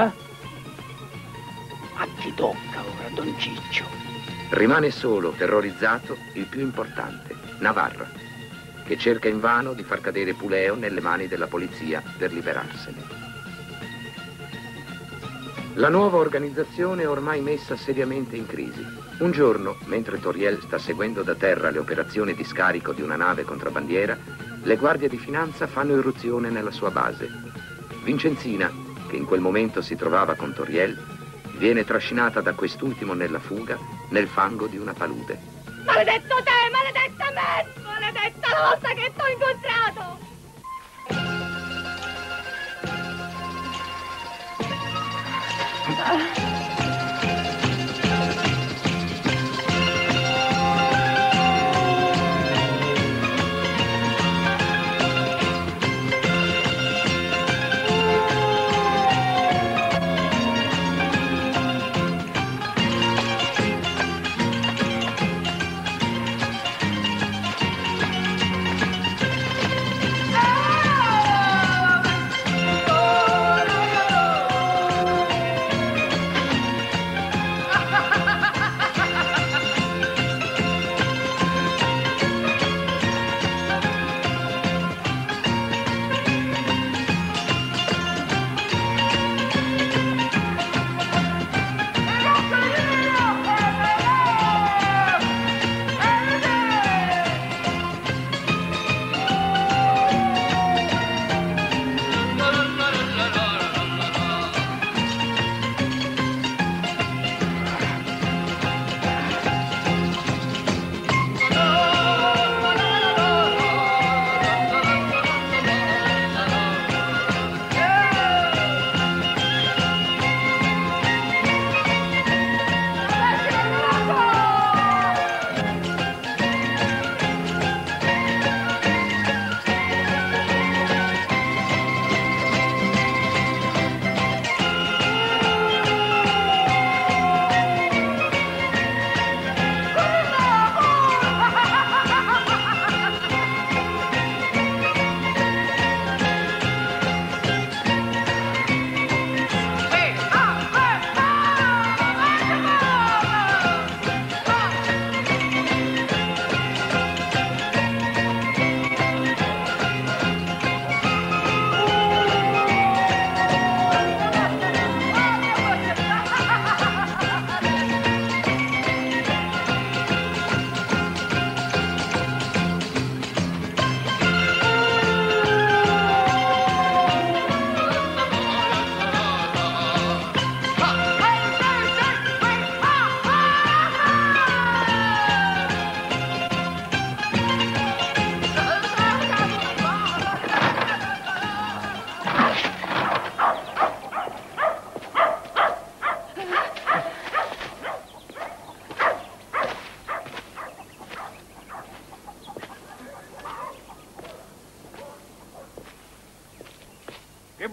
A chi tocca ora, Don Ciccio? Rimane solo, terrorizzato, il più importante, Navarra, che cerca invano di far cadere Puleo nelle mani della polizia per liberarsene. La nuova organizzazione è ormai messa seriamente in crisi. Un giorno, mentre Toriel sta seguendo da terra le operazioni di scarico di una nave contrabbandiera, le guardie di finanza fanno irruzione nella sua base. Vincenzina, che in quel momento si trovava con Toriel, viene trascinata da quest'ultimo nella fuga nel fango di una palude. Maledetto te, maledetta me, maledetta la volta che t'ho incontrato! Ah.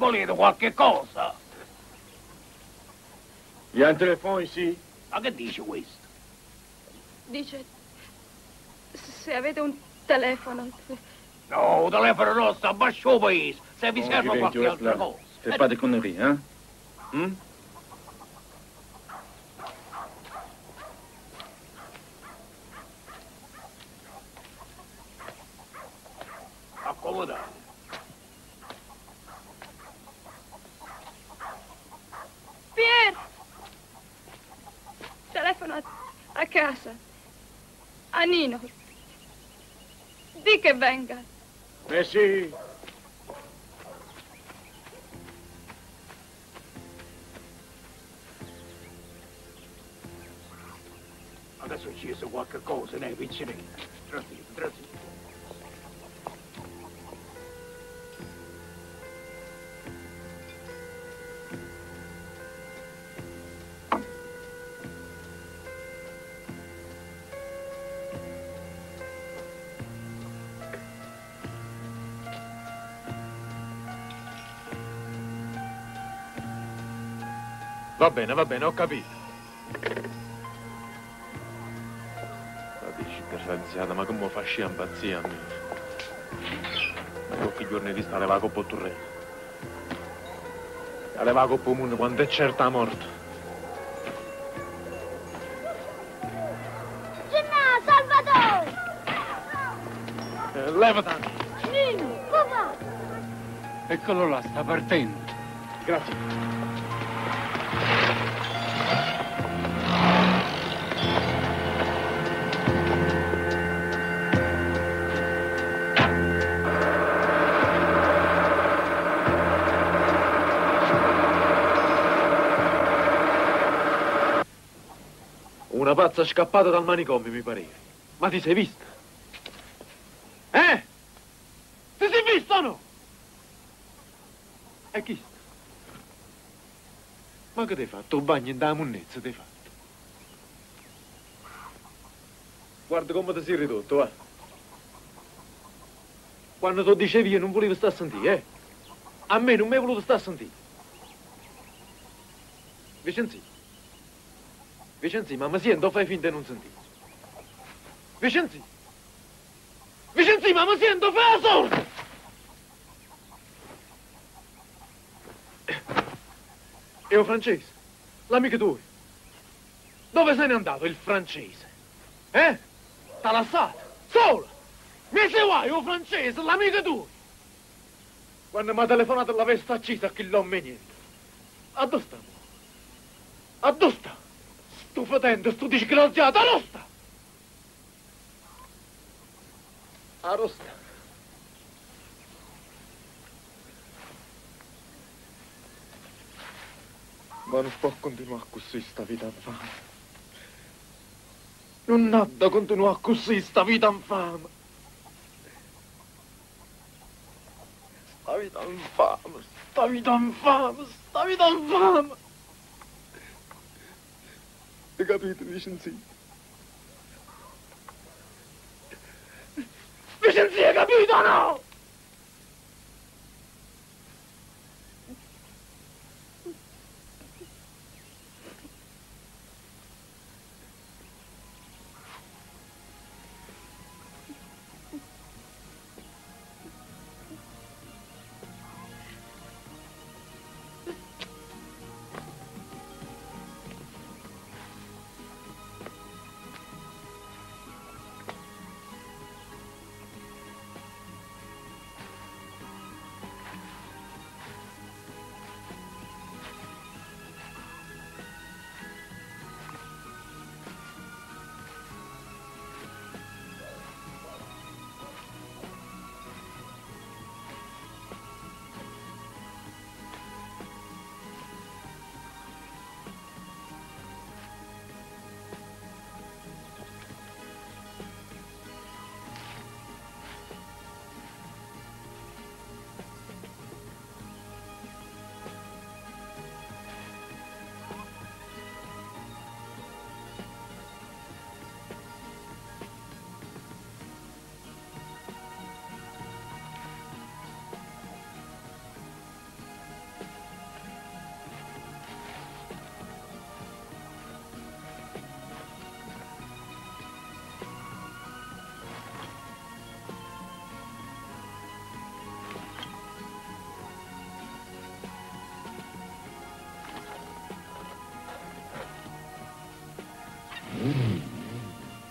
volete qualche cosa? Gli ha un telefono ici? Ma che dice questo? Dice, se avete un telefono... No, il telefono nostro, abbascia il paese, se vi serve qualche altra cosa. Fais pas de conneries, hein? Hm? Accomodate. Pier! Telefono a, a casa. A Nino. Di che venga. Eh sì. Adesso è sceso qualche cosa nei piccinetti. Trasito, trasito. Va bene, va bene, ho capito. La dici disgraziata, ma come fa scia impazzire a me? Ma qualche giorno di sta leva la coppa a Turrello. La leva la coppa al mondo quando è certa morte. Ginnà, Salvatore! Eh, levati! Nino, papà! Eccolo là, sta partendo. Grazie. Una pazza scappata dal manicomio, mi pareva. Ma ti sei vista? Eh? Ti sei visto o no? E chi sta? Ma che ti hai fatto? Un bagno in da munnezza ti hai fatto? Guarda come ti sei ridotto, va. Quando tu dicevi io non volevo stare a sentire, eh? A me non mi hai voluto stare a sentire. Vicenzi. Vicenzi, ma mi sento, fai finta di non sentire. Vicenzi! Vicenzi, ma mi sento, fai la sorda! E il francese? L'amico tuo? Dove se n'è andato il francese? Eh? T'ha lasciato? Sola! Mi se vuoi, il francese, l'amico tuo? Quando mi ha telefonato la vesta accesa, che l'ho me niente. A dove sta? A dove sta? Sto fotendo, sto disgraziato, a rosta! A rosta. Ma non può continuare così sta vita infame. Non ha da continuare così sta vita infame. Sta vita infame, sta vita infame, sta vita infame. Hai capito, Vicenzi? Vicenzi, hai capito o no?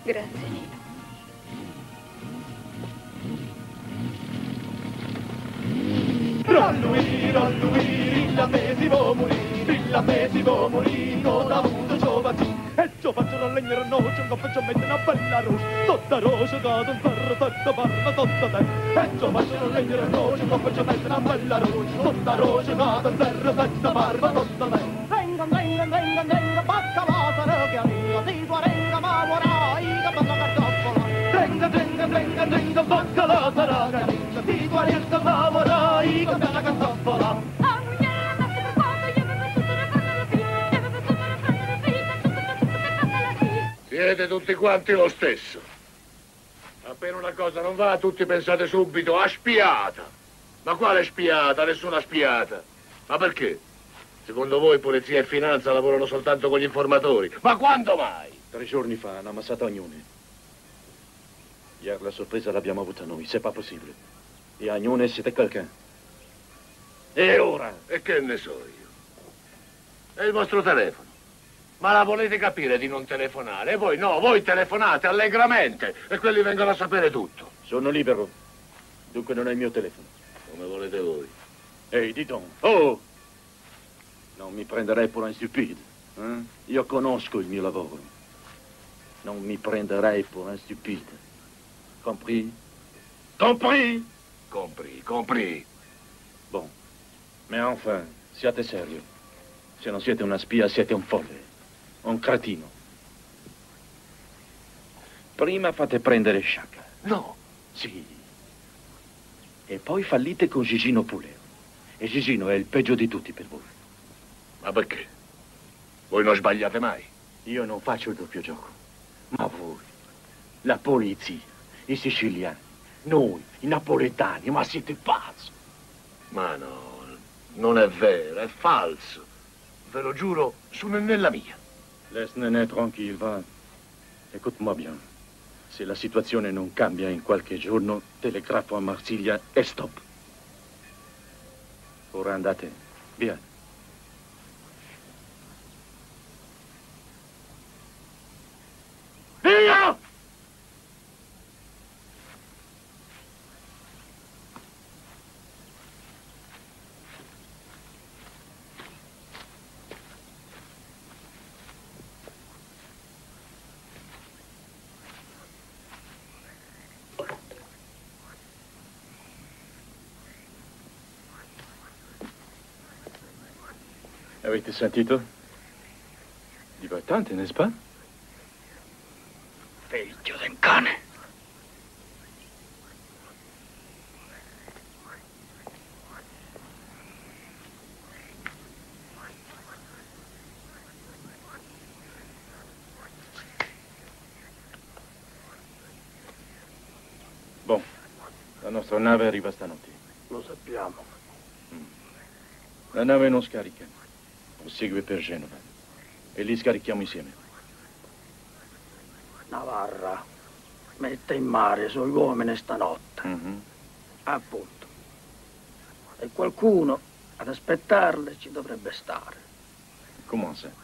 Grazie, Nino. Rollui, rollui, la me si può morire, la me si può morire, non ha avuto giovani. E ciò faccio la legna a noce, non faccio mettere una bella rosa, tutta rosa, cado un ferro, tutta parma, tutta te. E ciò faccio la legna a noce, non faccio mettere una bella rosa, tutta rosa, cado un ferro, tutta parma, tutta te. Venga, venga, venga, venga, bacca vasara, che arriva, si tua renga, ma vorrai, che bella cartoffola. Venga, venga, venga, venga, bacca vasara, che arriva, si tua renga, ma vorrai, che bella cartoffola. Siete tutti quanti lo stesso. Appena una cosa non va, tutti pensate subito a spiata. Ma quale spiata? Nessuna spiata. Ma perché? Secondo voi polizia e finanza lavorano soltanto con gli informatori? Ma quando mai? Tre giorni fa hanno ammazzato Agnone. Ieri la sorpresa l'abbiamo avuta noi, c'est pas possibile. E Agnone siete quelqu'un. E ora? E che ne so io? È il vostro telefono. Ma la volete capire di non telefonare? E voi no, voi telefonate allegramente e quelli vengono a sapere tutto. Sono libero. Dunque non è il mio telefono. Come volete voi. Ehi, di donc. Oh! Non mi prenderei per un stupido. Eh? Io conosco il mio lavoro. Non mi prenderei per un stupido. Compris? Compris? Compris, compris. Bon. Mais enfin, siate serio. Se non siete una spia, siete un folle. Un cretino. Prima fate prendere Sciacca. No. Sì. E poi fallite con Gigino Puleo. E Gigino è il peggio di tutti per voi. Ma perché? Voi non sbagliate mai. Io non faccio il doppio gioco. Ma voi, la polizia, i siciliani, noi, i napoletani, ma siete pazzi. Ma no, non è vero, è falso. Ve lo giuro, su nella mia. Laisse Nené tranquille, va. Écoute-moi bien. Se la situazione non cambia in qualche giorno, telegrafo a Marsiglia e stop. Ora andate, via. Via! Avete sentito? Divertente, n'est-ce pas? Figlio del cane. Bon, la nostra nave arriva stanotte. Lo sappiamo. La nave non scarica. Prosegue per Genova. E li scarichiamo insieme. Navarra mette in mare i suoi uomini stanotte. Mm-hmm. Appunto. E qualcuno ad aspettarle ci dovrebbe stare. Come sa?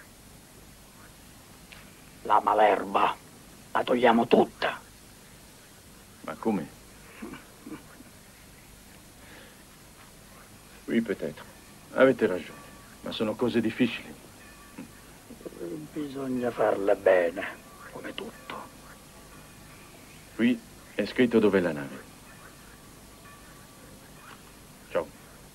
La Malerba la togliamo tutta. Ma come? Oui, peut-être. Avete ragione. Ma sono cose difficili. Bisogna farle bene, come tutto. Qui è scritto dov'è la nave. Ciao.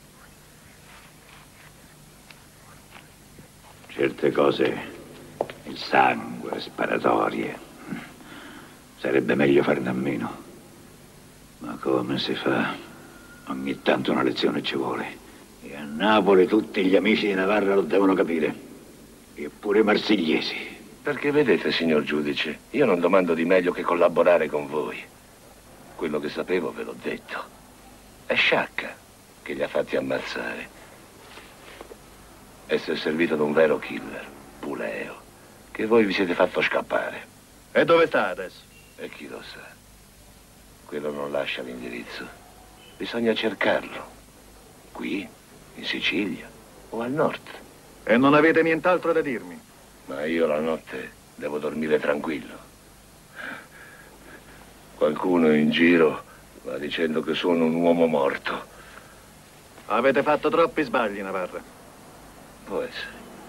Certe cose, il sangue, le sparatorie, sarebbe meglio farne a meno. Ma come si fa? Ogni tanto una lezione ci vuole. E a Napoli tutti gli amici di Navarra lo devono capire. E pure i marsigliesi. Perché vedete, signor giudice, io non domando di meglio che collaborare con voi. Quello che sapevo ve l'ho detto. È Sciacca che li ha fatti ammazzare. E si è servito di un vero killer, Puleo, che voi vi siete fatto scappare. E dove sta adesso? E chi lo sa? Quello non lascia l'indirizzo. Bisogna cercarlo. Qui, in Sicilia o al nord. E non avete nient'altro da dirmi? Ma io la notte devo dormire tranquillo. Qualcuno in giro va dicendo che sono un uomo morto. Avete fatto troppi sbagli, Navarra. Può essere.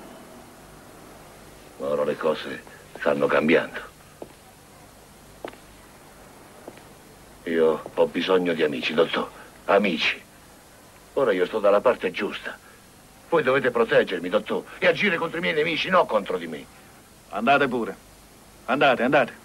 Ma ora le cose stanno cambiando. Io ho bisogno di amici, dottor. Amici. Ora io sto dalla parte giusta. Voi dovete proteggermi, dottor, e agire contro i miei nemici, no contro di me. Andate pure. Andate, andate.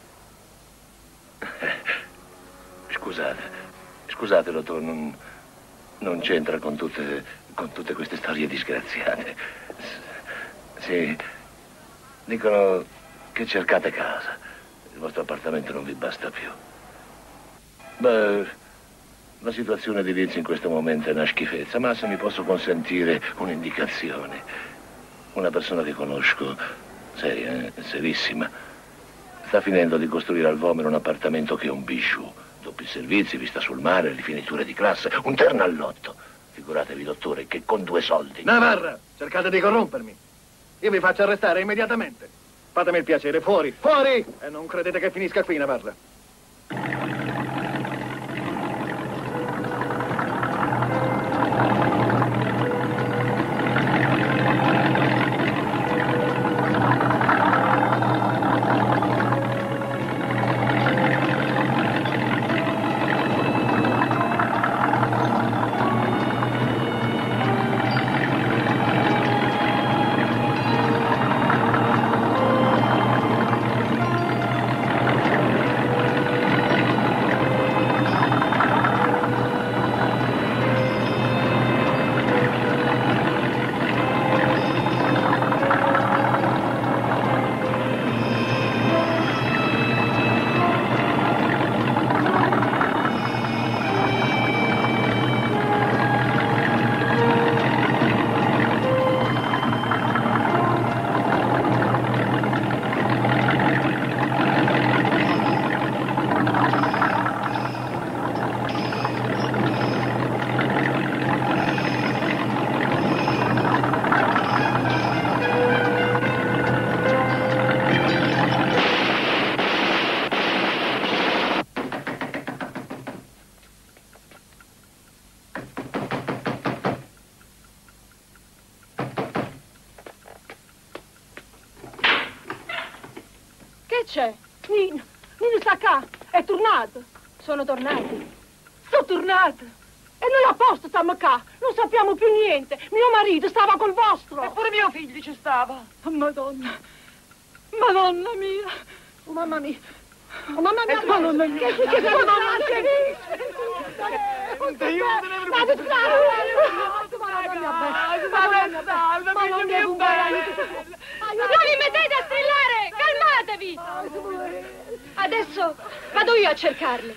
Scusate, scusate, dottor, non, non c'entra con tutte, con tutte queste storie disgraziate. Sì, dicono che cercate casa. Il vostro appartamento non vi basta più. Beh, la situazione di Liz in questo momento è una schifezza, ma se mi posso consentire un'indicazione. Una persona che conosco, seria, eh, serissima, sta finendo di costruire al Vomero un appartamento che è un bijou. Doppi servizi, vista sul mare, rifiniture di classe, un terno all'otto. Figuratevi, dottore, che con due soldi... Navarra, cercate di corrompermi. Io vi faccio arrestare immediatamente. Fatemi il piacere, fuori, fuori! E non credete che finisca qui, Navarra. C'è? Nino, Nino sta qua, è tornato. Sono tornati. Sono tornata. E non a posto stiamo qua, non sappiamo più niente. Mio marito stava col vostro. Eppure mio figlio ci stava. Oh, Madonna, Madonna mia. Oh, mamma mia. Oh, mamma mia, Madonna mia. Che è successo? Mamma mia. Non li mettete a strillare! Calmatevi! Adesso vado io a cercarli.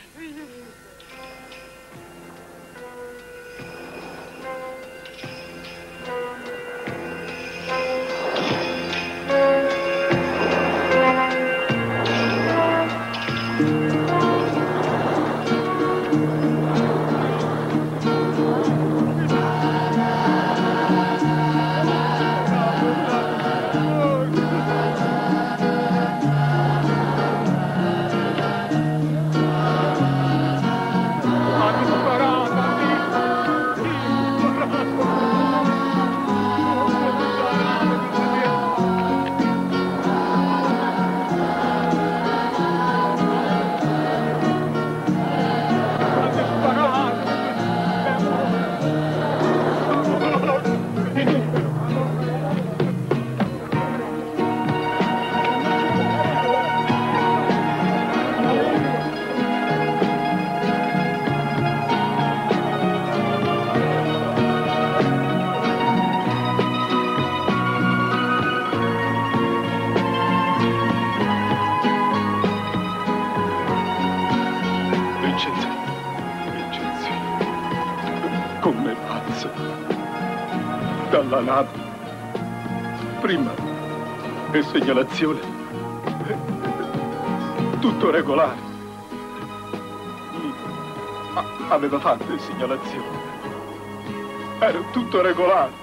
Dalla nave, prima e segnalazione, tutto regolare. Aveva fatto le segnalazioni, era tutto regolare.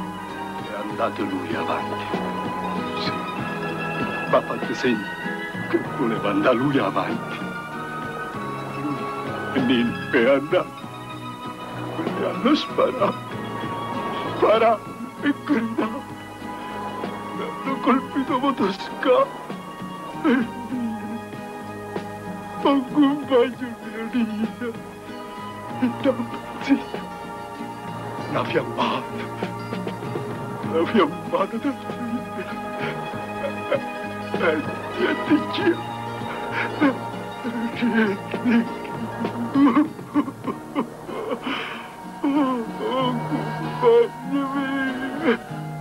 È andato lui avanti, sì, ma ha fatto segni che voleva andare lui avanti. E Nino è andato. Quelli hanno sparato, sparato e gridato. Mi hanno colpito motoscafo. E Nino, un compagno mio Nino, è impazzito. Una fiammata, una fiammata da spina. E niente, niente. Oh, compagno mio.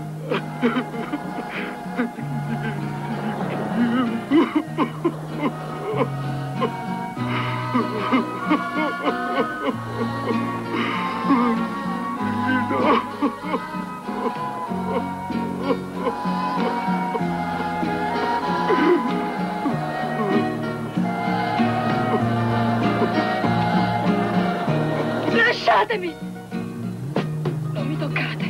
Lasciatemi! Non mi toccate!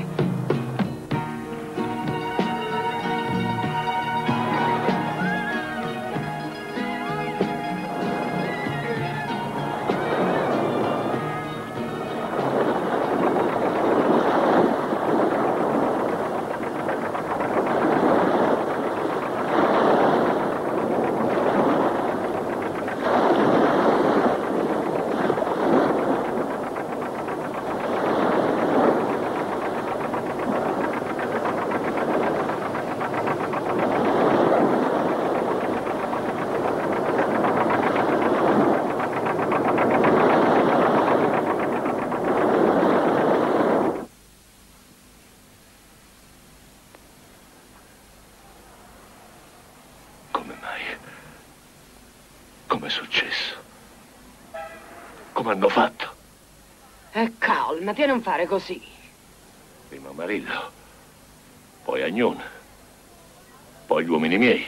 Com'è successo? Come hanno fatto? E calmati, non fare così. Prima Marillo, poi Agnone, poi gli uomini miei.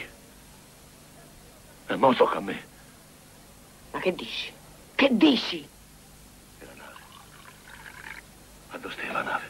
E mo tocca a me. Ma che dici? Che dici? E la nave? A dove stava la nave?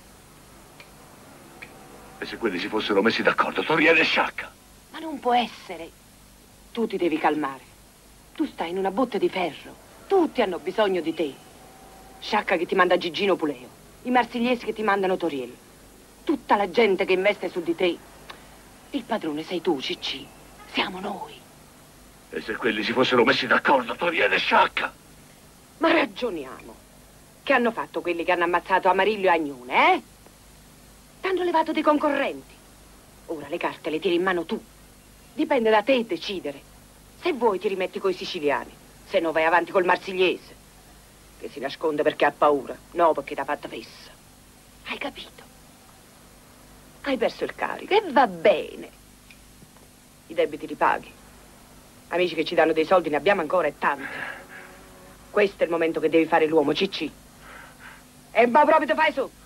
E se quelli si fossero messi d'accordo, Toriele e Sciacca? Ma non può essere. Tu ti devi calmare. Tu stai in una botte di ferro. Tutti hanno bisogno di te. Sciacca che ti manda Gigino Puleo. I marsigliesi che ti mandano Toriel. Tutta la gente che investe su di te. Il padrone sei tu, Cicci. Siamo noi. E se quelli si fossero messi d'accordo, Toriele e Sciacca? Ma ragioniamo. Che hanno fatto quelli che hanno ammazzato Amarillo e Agnone, eh? T'hanno levato dei concorrenti. Ora le carte le tiri in mano tu. Dipende da te decidere. Se vuoi ti rimetti coi siciliani, se no vai avanti col marsigliese, che si nasconde perché ha paura, no perché t'ha fatta fessa. Hai capito? Hai perso il carico e va bene. I debiti li paghi. Amici che ci danno dei soldi ne abbiamo ancora e tanti. Questo è il momento che devi fare l'uomo, Cicci. E poi proprio ti fai sotto.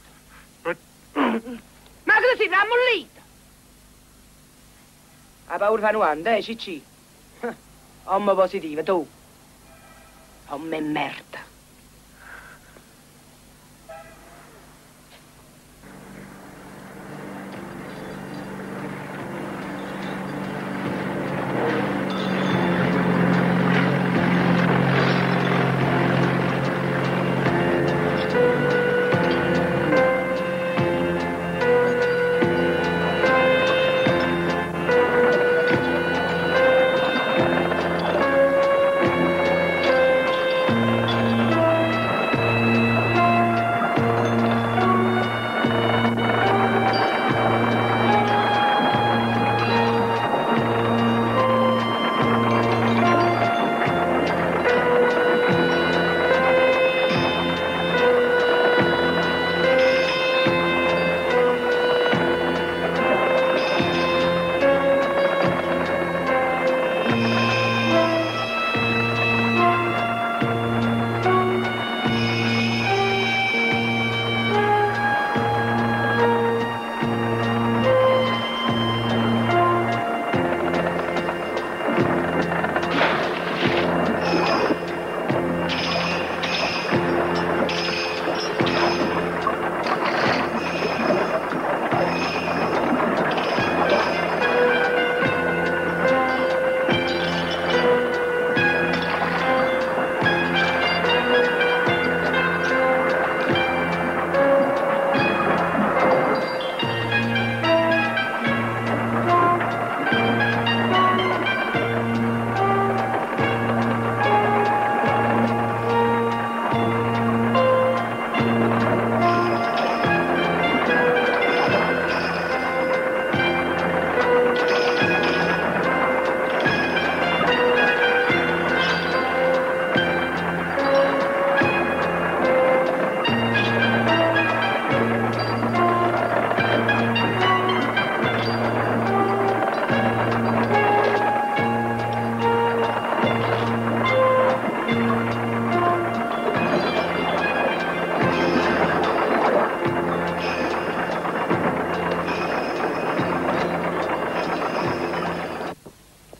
Ma così, rammollita. Ha paura fa nuanda, eh, Cicci? Omma positiva, tu. Omma merda.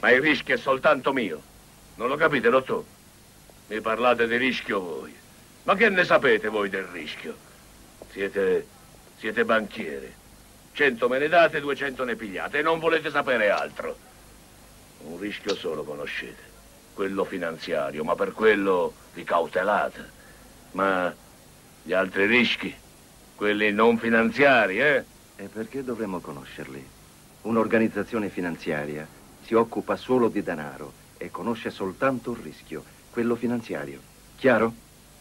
Ma il rischio è soltanto mio. Non lo capite, dottor? Mi parlate di rischio voi. Ma che ne sapete voi del rischio? Siete, siete banchieri. Cento me ne date, duecento ne pigliate e non volete sapere altro. Un rischio solo conoscete, quello finanziario, ma per quello vi cautelate. Ma gli altri rischi, quelli non finanziari, eh? E perché dovremmo conoscerli? Un'organizzazione finanziaria si occupa solo di denaro e conosce soltanto un rischio, quello finanziario. Chiaro?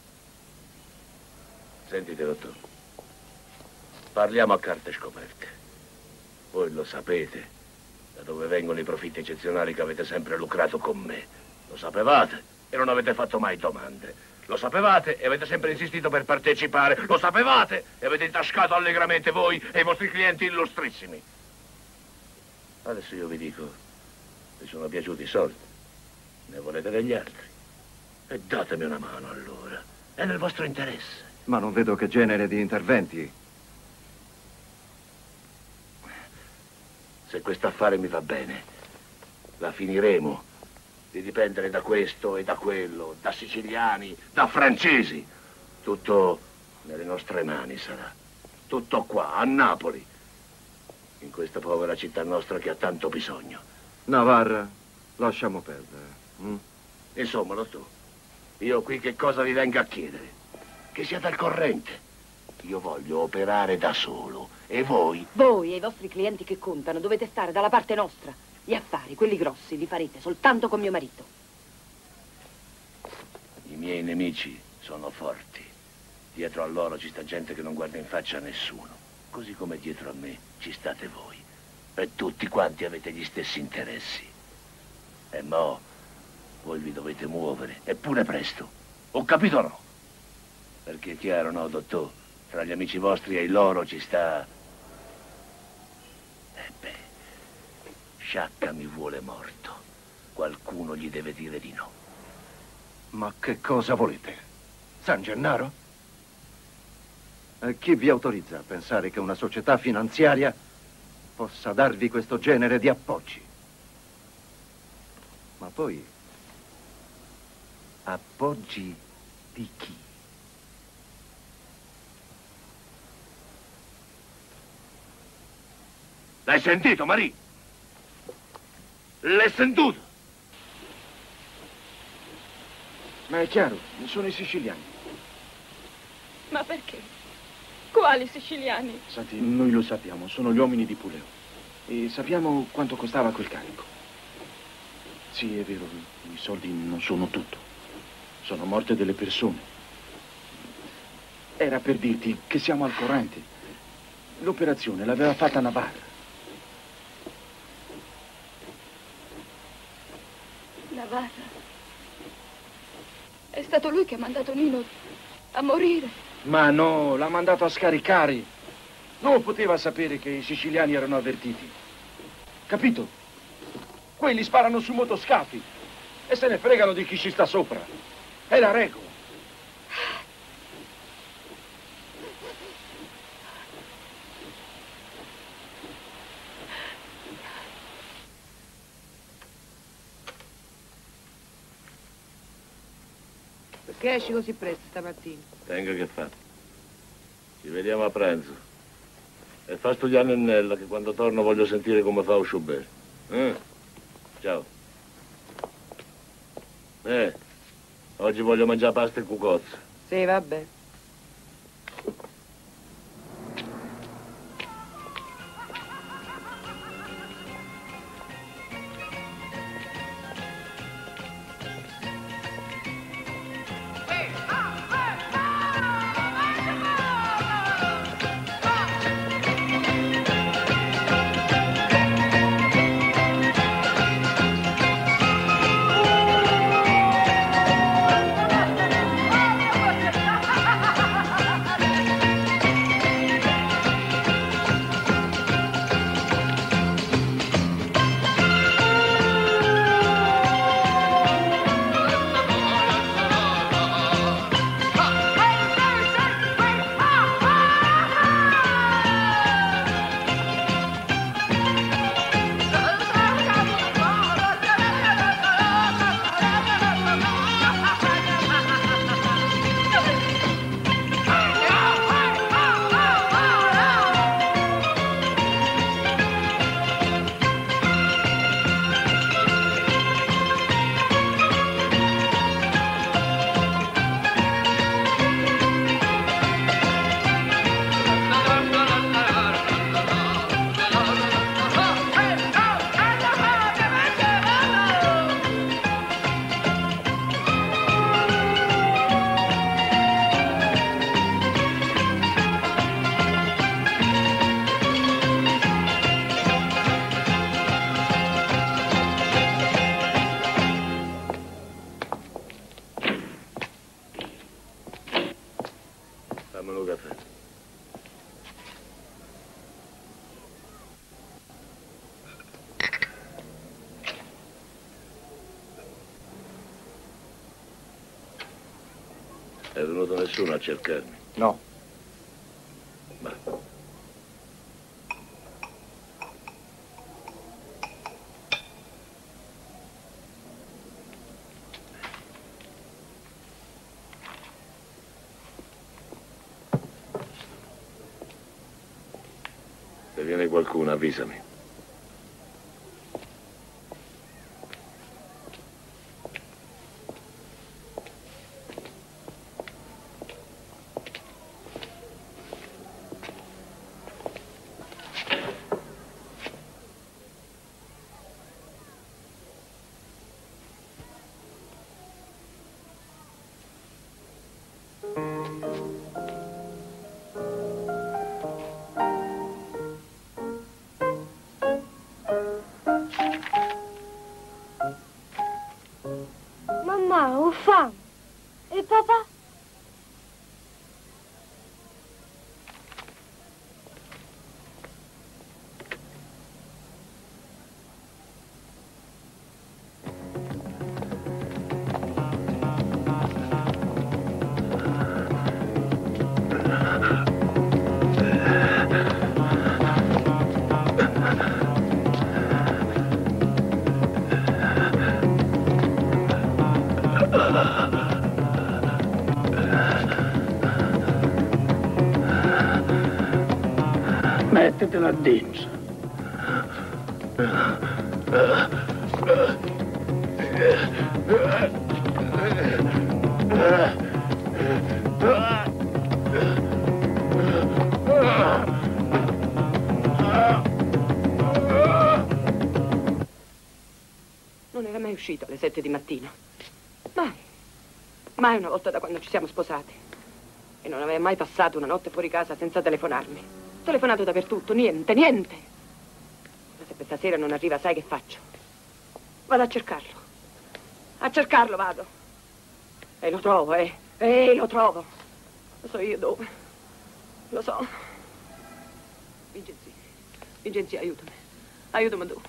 Sentite, dottor. Parliamo a carte scoperte. Voi lo sapete, da dove vengono i profitti eccezionali che avete sempre lucrato con me. Lo sapevate e non avete fatto mai domande. Lo sapevate e avete sempre insistito per partecipare. Lo sapevate e avete intascato allegramente voi e i vostri clienti illustrissimi. Adesso io vi dico, vi sono piaciuti i soldi. Ne volete degli altri? E datemi una mano allora. È nel vostro interesse. Ma non vedo che genere di interventi. Se questo affare mi va bene, la finiremo di dipendere da questo e da quello, da siciliani, da francesi. Tutto nelle nostre mani sarà. Tutto qua, a Napoli, in questa povera città nostra che ha tanto bisogno. Navarra, lasciamo perdere. Mm? Insomma, dottor, io qui che cosa vi vengo a chiedere? Che siate al corrente. Io voglio operare da solo. E voi? Voi e i vostri clienti che contano dovete stare dalla parte nostra. Gli affari, quelli grossi, li farete soltanto con mio marito. I miei nemici sono forti. Dietro a loro ci sta gente che non guarda in faccia a nessuno. Così come dietro a me ci state voi. E tutti quanti avete gli stessi interessi. E mo, voi vi dovete muovere. Eppure presto. Ho capito o no? Perché è chiaro, no, dottor? Tra gli amici vostri e i loro ci sta... E beh, Sciacca mi vuole morto. Qualcuno gli deve dire di no. Ma che cosa volete? San Gennaro? E chi vi autorizza a pensare che una società finanziaria possa darvi questo genere di appoggi? Ma poi, appoggi di chi? L'hai sentito, Marie? L'hai sentito? Ma è chiaro, sono i siciliani. Ma perché? Quali siciliani? Senti, noi lo sappiamo, sono gli uomini di Puleo. E sappiamo quanto costava quel carico. Sì, è vero, i soldi non sono tutto. Sono morte delle persone. Era per dirti che siamo al corrente. L'operazione l'aveva fatta Navarra. Navarra. È stato lui che ha mandato Nino a morire. Ma no, l'ha mandato a scaricare. Non poteva sapere che i siciliani erano avvertiti. Capito? Quelli sparano sui motoscafi e se ne fregano di chi ci sta sopra. È la regola. Perché esci così presto stamattina? Tenga che fa. Ci vediamo a pranzo. E fa studiare Nennella che quando torno voglio sentire come fa Schubert. Eh? Ciao. Eh, oggi voglio mangiare pasta e cucozza. Sì, vabbè. È venuto nessuno a cercarmi? No. Ma... Se viene qualcuno, avvisami. Mamma, ho fame. E papà? Mettetela dentro. Non era mai uscito alle sette di mattina. Mai. Mai una volta da quando ci siamo sposati. E non aveva mai passato una notte fuori casa senza telefonarmi. Ho telefonato dappertutto, niente, niente. Ma se questa sera non arriva, sai che faccio? Vado a cercarlo. A cercarlo vado. E lo trovo, eh. E lo trovo. Lo so io dove. Lo so. Vincenzi. Vincenzi, aiutami. Aiutami tu.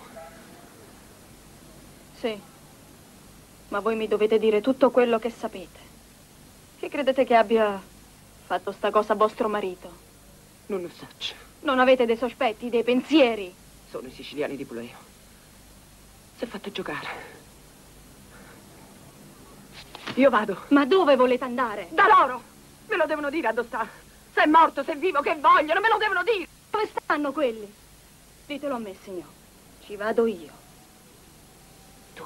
Sì. Ma voi mi dovete dire tutto quello che sapete. Che credete che abbia fatto sta cosa vostro marito? Non lo saccio. Non avete dei sospetti, dei pensieri? Sono i siciliani di Puleo. Si è fatto giocare. Io vado. Ma dove volete andare? Da loro! Me lo devono dire addosso sta. Se è morto, se è vivo, che vogliono, me lo devono dire. Dove stanno quelli? Ditelo a me, signor. Ci vado io. Tu.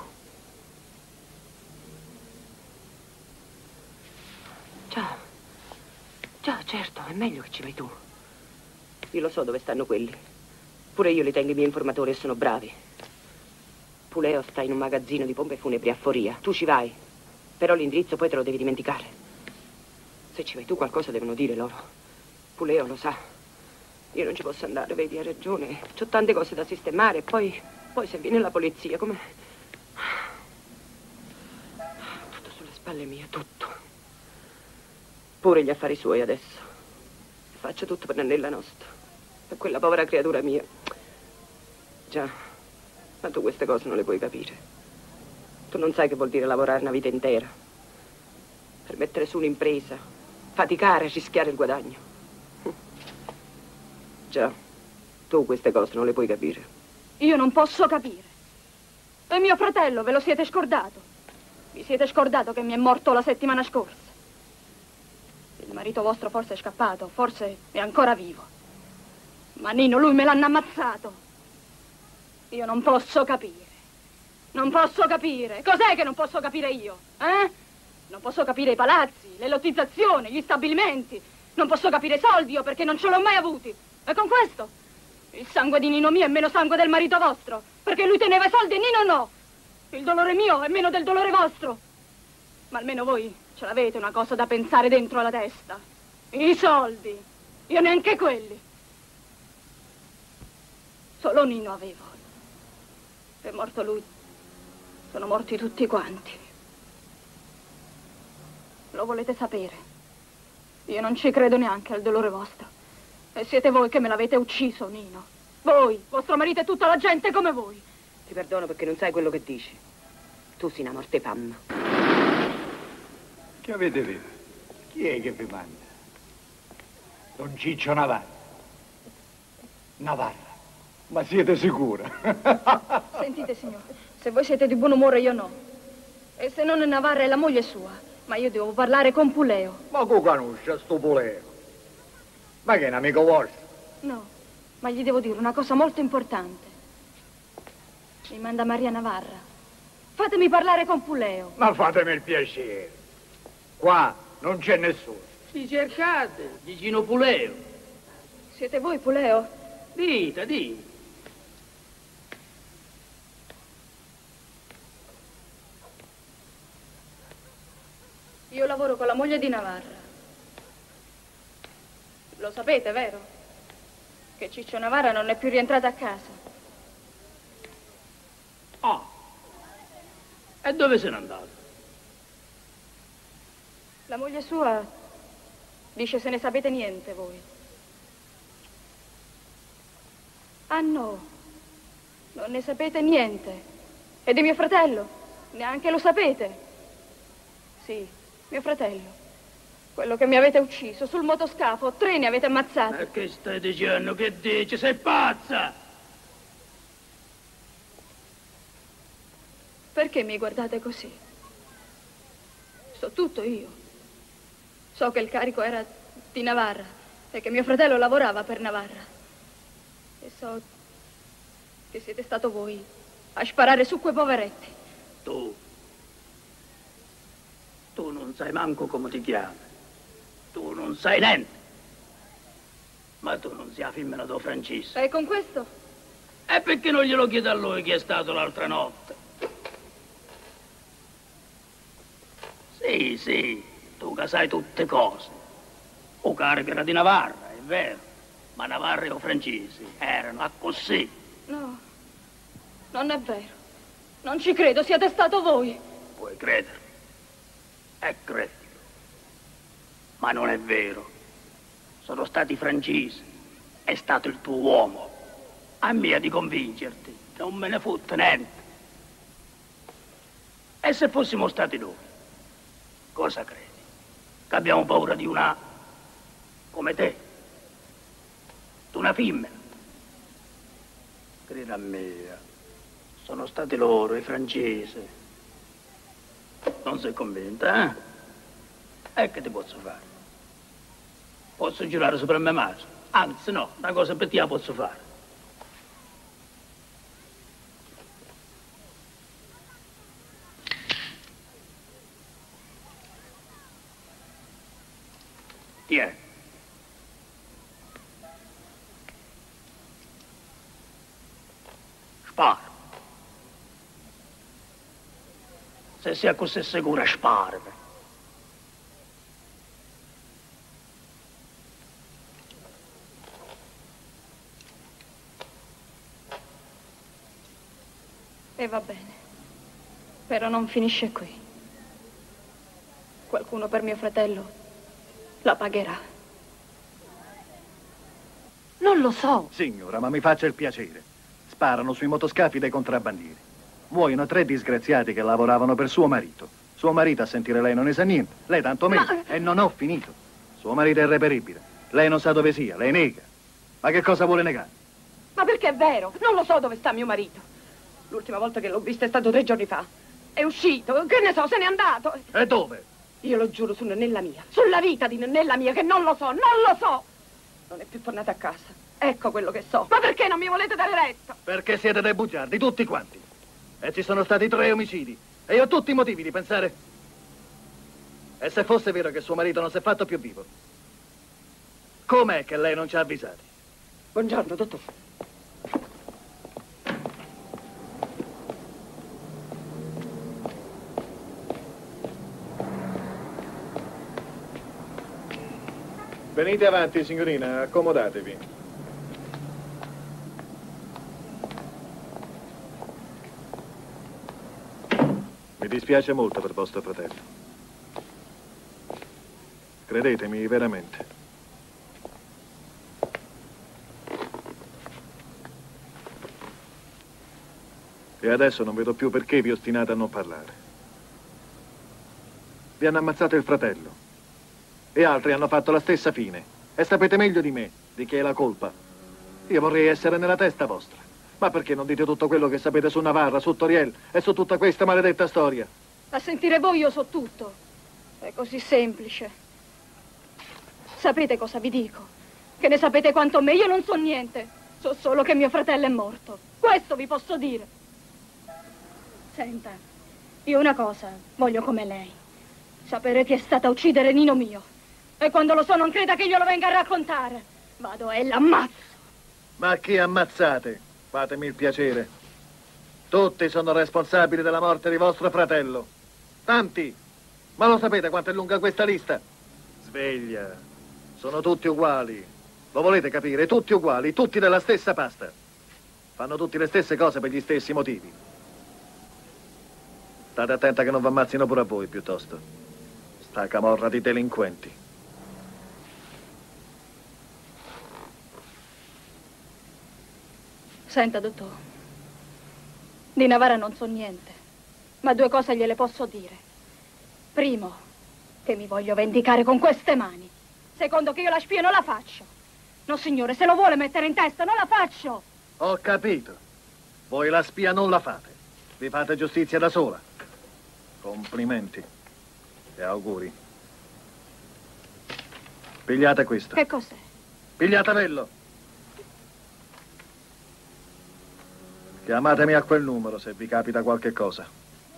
Già. Già, certo, è meglio che ci vai tu. Io lo so dove stanno quelli. Pure io li tengo i miei informatori e sono bravi. Puleo sta in un magazzino di pompe funebri a Foria. Tu ci vai. Però l'indirizzo poi te lo devi dimenticare. Se ci vai tu qualcosa devono dire loro. Puleo lo sa. Io non ci posso andare, vedi, hai ragione. C'ho tante cose da sistemare e poi... Poi se viene la polizia, come... Tutto sulle spalle mie, tutto. Pure gli affari suoi adesso. Faccio tutto per Nannella nostra. Per quella povera creatura mia. Già, ma tu queste cose non le puoi capire. Tu non sai che vuol dire lavorare una vita intera. Per mettere su un'impresa, faticare e rischiare il guadagno. Già, tu queste cose non le puoi capire. Io non posso capire. E mio fratello, ve lo siete scordato? Vi siete scordato che mi è morto la settimana scorsa? Il marito vostro forse è scappato, forse è ancora vivo. Ma Nino, lui me l'hanno ammazzato. Io non posso capire. Non posso capire. Cos'è che non posso capire io? Eh? Non posso capire i palazzi, le lottizzazioni, gli stabilimenti. Non posso capire i soldi io perché non ce l'ho mai avuti. E con questo? Il sangue di Nino mio è meno sangue del marito vostro. Perché lui teneva i soldi e Nino no. Il dolore mio è meno del dolore vostro. Ma almeno voi ce l'avete una cosa da pensare dentro la testa. I soldi. Io neanche quelli. Solo Nino avevo. È morto lui. Sono morti tutti quanti. Lo volete sapere? Io non ci credo neanche al dolore vostro. E siete voi che me l'avete ucciso, Nino. Voi, vostro marito e tutta la gente come voi. Ti perdono perché non sai quello che dici. Tu sei una morte fam. Che avete visto? Chi è che vi manda? Don Ciccio Navarra. Navarra. Ma siete sicura? Sentite, signore, se voi siete di buon umore io no. E se non è Navarra è la moglie sua. Ma io devo parlare con Puleo. Ma che conosce sto Puleo? Ma che è un amico vostro? No, ma gli devo dire una cosa molto importante. Mi manda Maria Navarra. Fatemi parlare con Puleo. Ma fatemi il piacere. Qua non c'è nessuno. Chi cercate? Gigino Puleo. Siete voi, Puleo? Dite, dite. Io lavoro con la moglie di Navarra. Lo sapete, vero? Che Ciccio Navarra non è più rientrato a casa. Ah. E dove se n'è andato? La moglie sua dice se ne sapete niente voi. Ah no, non ne sapete niente. E di mio fratello? Neanche lo sapete? Sì, mio fratello. Quello che mi avete ucciso sul motoscafo, tre ne avete ammazzati. Ma che stai dicendo? Che dici? Sei pazza! Perché mi guardate così? So tutto io. So che il carico era di Navarra e che mio fratello lavorava per Navarra. E so che siete stato voi a sparare su quei poveretti. Tu. Tu non sai manco come ti chiami. Tu non sai niente. Ma tu non sei la femmina di Francesco. E con questo? E perché non glielo chiede a lui chi è stato l'altra notte? Sì, sì, tu che sai tutte cose. O carico era di Navarra, è vero. Ma Navarra e o francesi erano a così. No, non è vero. Non ci credo, siete stato voi. Puoi credere. E credi. Ma non è vero. Sono stati i francesi. È stato il tuo uomo. A me di convincerti. Non me ne fotte niente. E se fossimo stati noi? Cosa credi? Che abbiamo paura di una... come te? Di una femmina? Credi a me. Sono stati loro, i francesi. Non sei convinta, eh? E che ti posso fare? Posso giurare sopra me madre? Anzi, no, una cosa per te la posso fare. Tieni. Spara. Se sei così sicura, sparami. E va bene. Però non finisce qui. Qualcuno per mio fratello la pagherà. Non lo so. Signora, ma mi faccia il piacere. Sparano sui motoscafi dei contrabbandieri. Muoiono tre disgraziati che lavoravano per suo marito. Suo marito a sentire lei non ne sa niente. Lei tanto meno. Ma... E non ho finito. Suo marito è irreperibile. Lei non sa dove sia, lei nega. Ma che cosa vuole negare? Ma perché è vero? Non lo so dove sta mio marito. L'ultima volta che l'ho visto è stato tre giorni fa. È uscito, che ne so, se n'è andato. E dove? Io lo giuro su Nannella mia, sulla vita di Nannella mia, che non lo so, non lo so. Non è più tornata a casa. Ecco quello che so. Ma perché non mi volete dare retta? Perché siete dei bugiardi, tutti quanti. E ci sono stati tre omicidi. E io ho tutti i motivi di pensare. E se fosse vero che suo marito non si è fatto più vivo, com'è che lei non ci ha avvisati? Buongiorno, dottor. Venite avanti, signorina, accomodatevi. Mi dispiace molto per vostro fratello. Credetemi, veramente. E adesso non vedo più perché vi ostinate a non parlare. Vi hanno ammazzato il fratello. e altri hanno fatto la stessa fine. E sapete meglio di me di chi è la colpa. Io vorrei essere nella testa vostra. Ma perché non dite tutto quello che sapete su Navarra, su Toriel e su tutta questa maledetta storia? A sentire voi io so tutto. È così semplice. Sapete cosa vi dico? Che ne sapete quanto me? Io non so niente. So solo che mio fratello è morto. Questo vi posso dire. Senta, io una cosa voglio come lei. Sapere chi è stata a uccidere Nino mio. E quando lo so non creda che io lo venga a raccontare. Vado e l'ammazzo. Ma chi ammazzate? Fatemi il piacere. Tutti sono responsabili della morte di vostro fratello. Tanti. Ma lo sapete quanto è lunga questa lista? Sveglia. Sono tutti uguali. Lo volete capire? Tutti uguali, tutti della stessa pasta. Fanno tutti le stesse cose per gli stessi motivi. State attenta che non vi ammazzino pure a voi, piuttosto. Sta camorra di delinquenti. Senta, dottor. Di Navarra non so niente, ma due cose gliele posso dire. Primo, che mi voglio vendicare con queste mani. Secondo, che io la spia non la faccio. No, signore, se lo vuole mettere in testa, non la faccio. Ho capito. Voi la spia non la fate. Vi fate giustizia da sola. Complimenti. E auguri. Pigliate questo. Che cos'è? Pigliatevelo. Chiamatemi a quel numero se vi capita qualche cosa.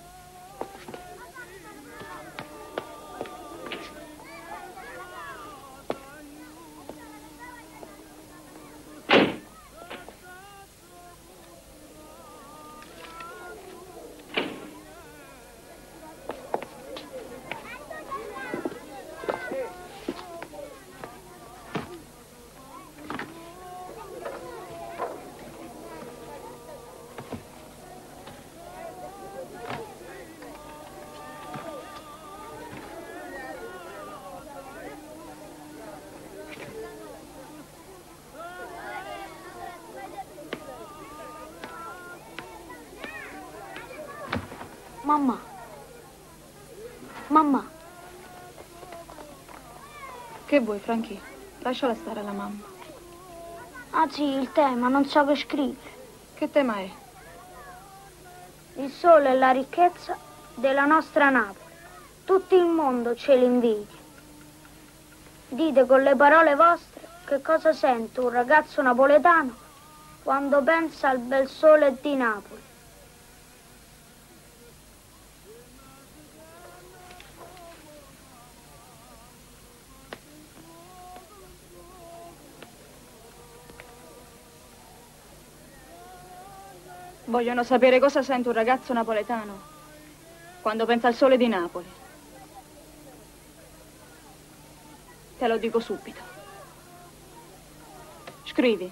Mamma. Mamma. Che vuoi, Franchi? Lasciala stare la mamma. Ah sì, il tema, non so che scrivere. Che tema è? Il sole e la ricchezza della nostra Napoli. Tutto il mondo ce l'invidia. Dite con le parole vostre che cosa sente un ragazzo napoletano quando pensa al bel sole di Napoli. Vogliono sapere cosa sente un ragazzo napoletano quando pensa al sole di Napoli. Te lo dico subito. Scrivi.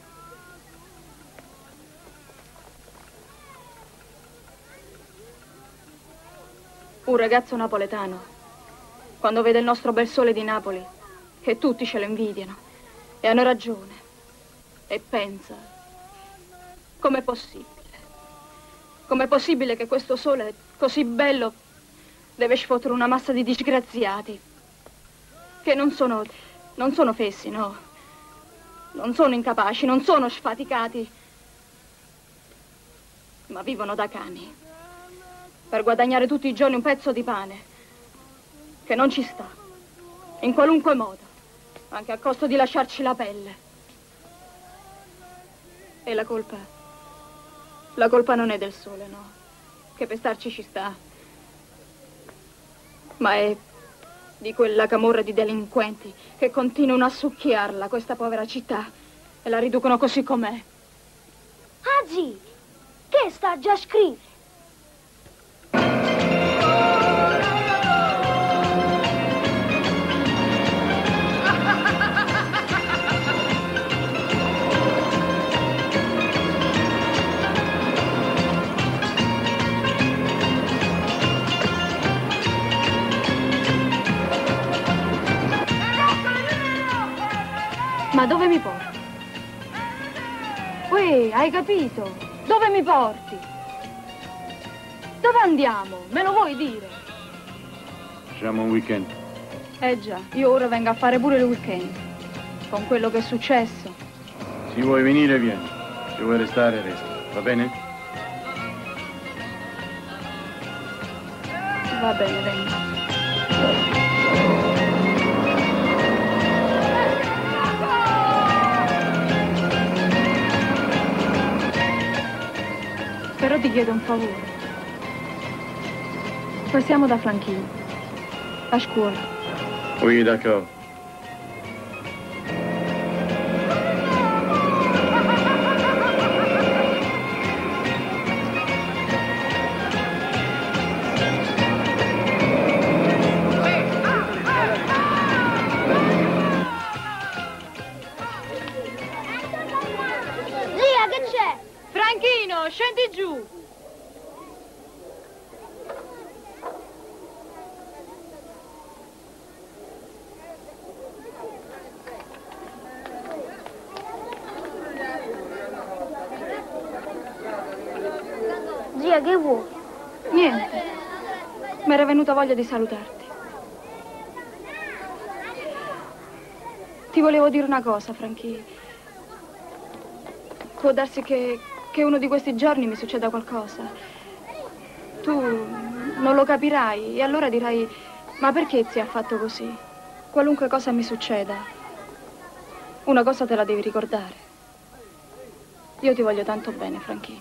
Un ragazzo napoletano, quando vede il nostro bel sole di Napoli, che tutti ce lo invidiano, e hanno ragione, e pensa, com'è possibile? Com'è possibile che questo sole così bello deve sfottere una massa di disgraziati che non sono, non sono fessi, no? Non sono incapaci, non sono sfaticati, ma vivono da cani per guadagnare tutti i giorni un pezzo di pane che non ci sta, in qualunque modo, anche a costo di lasciarci la pelle. E la colpa? La colpa non è del sole, no, che per starci ci sta, ma è di quella camorra di delinquenti che continuano a succhiarla, questa povera città, e la riducono così com'è. Ah, zì, che sta già a scrivere? Ma dove mi porti? Uè, hai capito? Dove mi porti? Dove andiamo? Me lo vuoi dire? Facciamo un weekend. Eh già, io ora vengo a fare pure il weekend. Con quello che è successo. Se vuoi venire, vieni. Se vuoi restare, resta. Va bene? Va bene, vengo. Però ti chiedo un favore. Passiamo da Franchino. A scuola. Oui, d'accord. Zia, che c'è? Franchino, scendi giù. Zia, che vuoi? Niente. Mi era venuta voglia di salutarti. Ti volevo dire una cosa, Franchi. Può darsi che, che uno di questi giorni mi succeda qualcosa. Tu non lo capirai e allora dirai, ma perché zia ha fatto così? Qualunque cosa mi succeda, una cosa te la devi ricordare. Io ti voglio tanto bene, Franchi.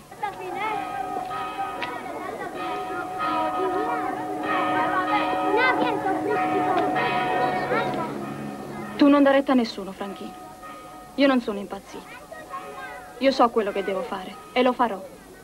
Tu non dare retta a nessuno, Franchino. Io non sono impazzita. Io so quello che devo fare e lo farò.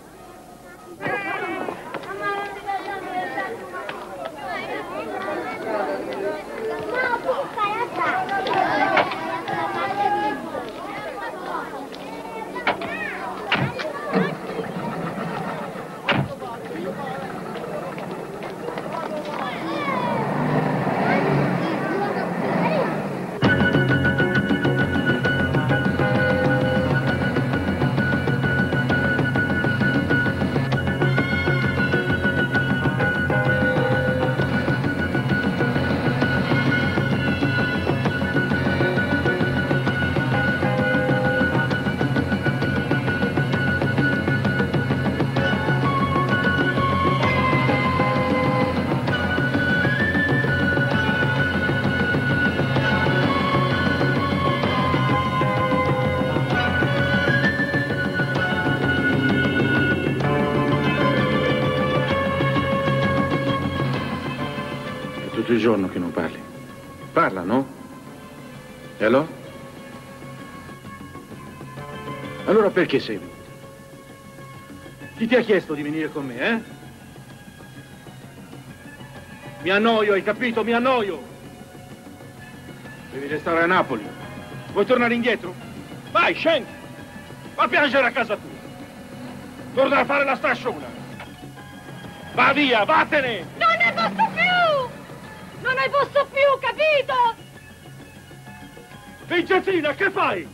Tutto il giorno che non parli. Parla, no? E allora? Allora perché sei venuto? Chi ti ha chiesto di venire con me, eh? Mi annoio, hai capito? Mi annoio! Devi restare a Napoli. Vuoi tornare indietro? Vai, scendi! Va a piangere a casa tua! Torna a fare la strisciona! Va via, vattene! Non ne posso più! Non ne posso più, capito? Vincentina, che fai?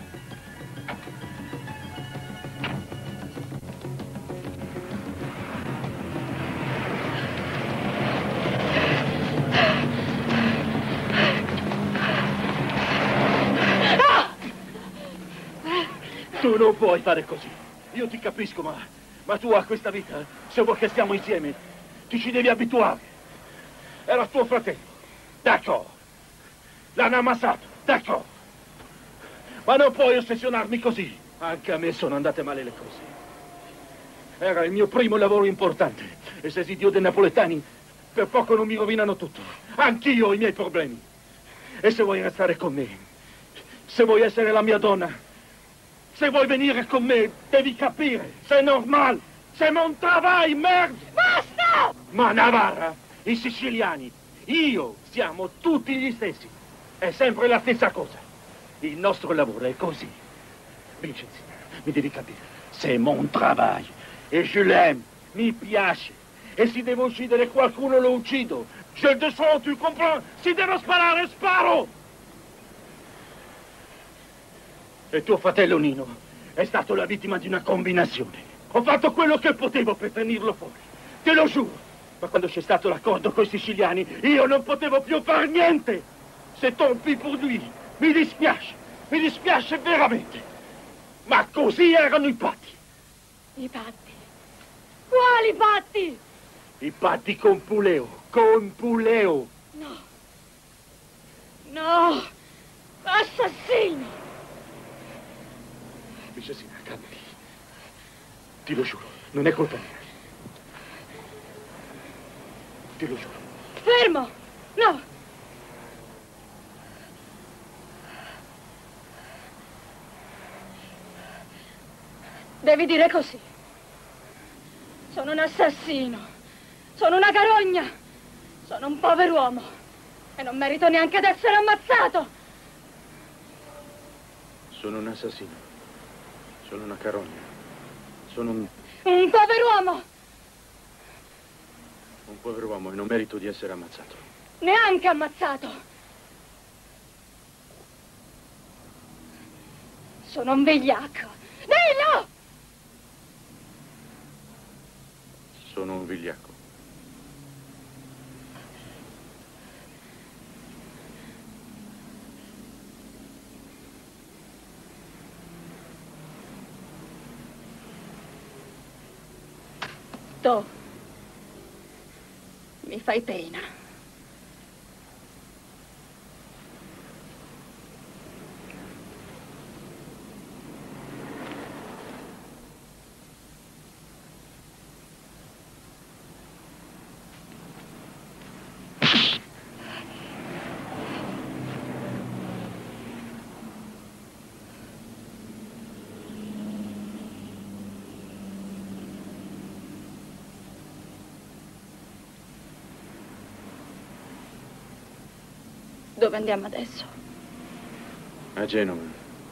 Tu non puoi fare così. Io ti capisco, ma, ma tu a questa vita, se vuoi che stiamo insieme, ti ci devi abituare. Era tuo fratello. D'accordo. L'hanno ammazzato. D'accordo. Ma non puoi ossessionarmi così. Anche a me sono andate male le cose. Era il mio primo lavoro importante. E se si Dio dei napoletani, per poco non mi rovinano tutto. Anch'io ho i miei problemi. E se vuoi restare con me, se vuoi essere la mia donna, se vuoi venire con me, devi capire. C'est normal. C'est mon travail, merde. Basta! Ma Navarra, i siciliani, io, siamo tutti gli stessi. È sempre la stessa cosa. Il nostro lavoro è così. Vincenzina, mi devi capire. C'est mon travail. E je l'aime. Mi piace. E se devo uccidere qualcuno lo uccido. Je descends, tu comprends? Se devo sparare, sparo! E tuo fratello Nino è stato la vittima di una combinazione. Ho fatto quello che potevo per tenerlo fuori. Te lo giuro. Ma quando c'è stato l'accordo con i siciliani, io non potevo più fare niente. Se tompi per lui, mi dispiace, mi dispiace veramente. Ma così erano i patti. I patti? Quali patti? I patti con Puleo, con Puleo. No. No. Assassino. Vincenzina, calmati. Ti lo giuro, non è colpa mia. Ti lo giuro. Fermo! No! Devi dire così. Sono un assassino. Sono una carogna. Sono un pover'uomo. E non merito neanche di essere ammazzato. Sono un assassino. Sono una carogna. Sono un... Un pover'uomo. un pover'uomo e non merito di essere ammazzato. Neanche ammazzato. Sono un vigliacco. Dillo! Sono un vigliacco. Tu mi fai pena. Dove andiamo adesso? A Genova.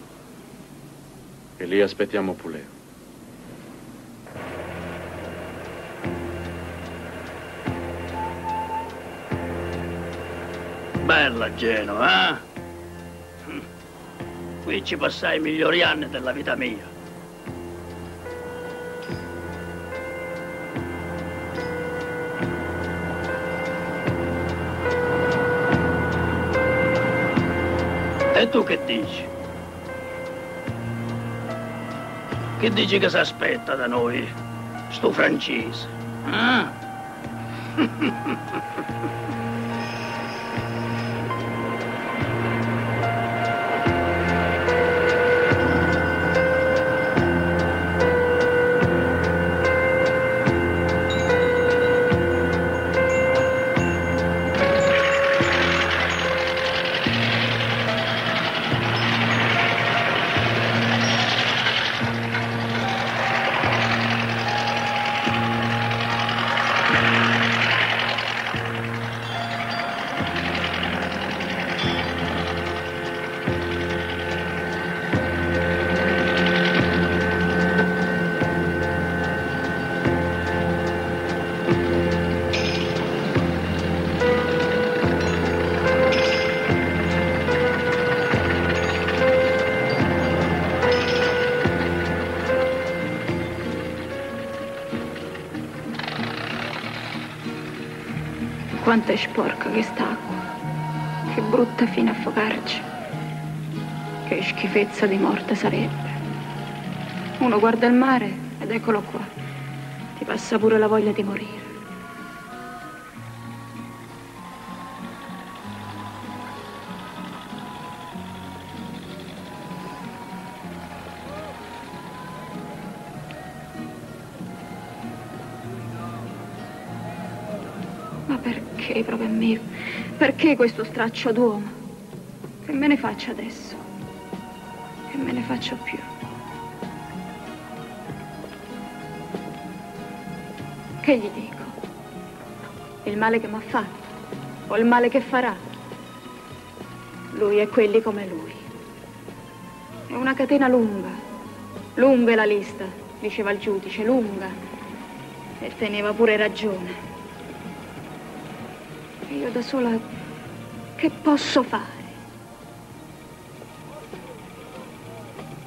E lì aspettiamo Puleo. Bella Genova, eh? Qui ci passai i migliori anni della vita mia. E tu che dici? Che dici che si aspetta da noi, sto francese? Eh? Quanto è sporca quest'acqua. Che brutta fine a focarci. Che schifezza di morte sarebbe. Uno guarda il mare ed eccolo qua. Ti passa pure la voglia di morire. Ma perché proprio a me? Perché questo straccio d'uomo? Che me ne faccio adesso? Che me ne faccio più? Che gli dico? Il male che m'ha fatto? O il male che farà? Lui e quelli come lui. È una catena lunga. Lunga è la lista, diceva il giudice, lunga. E teneva pure ragione. E io da sola che posso fare?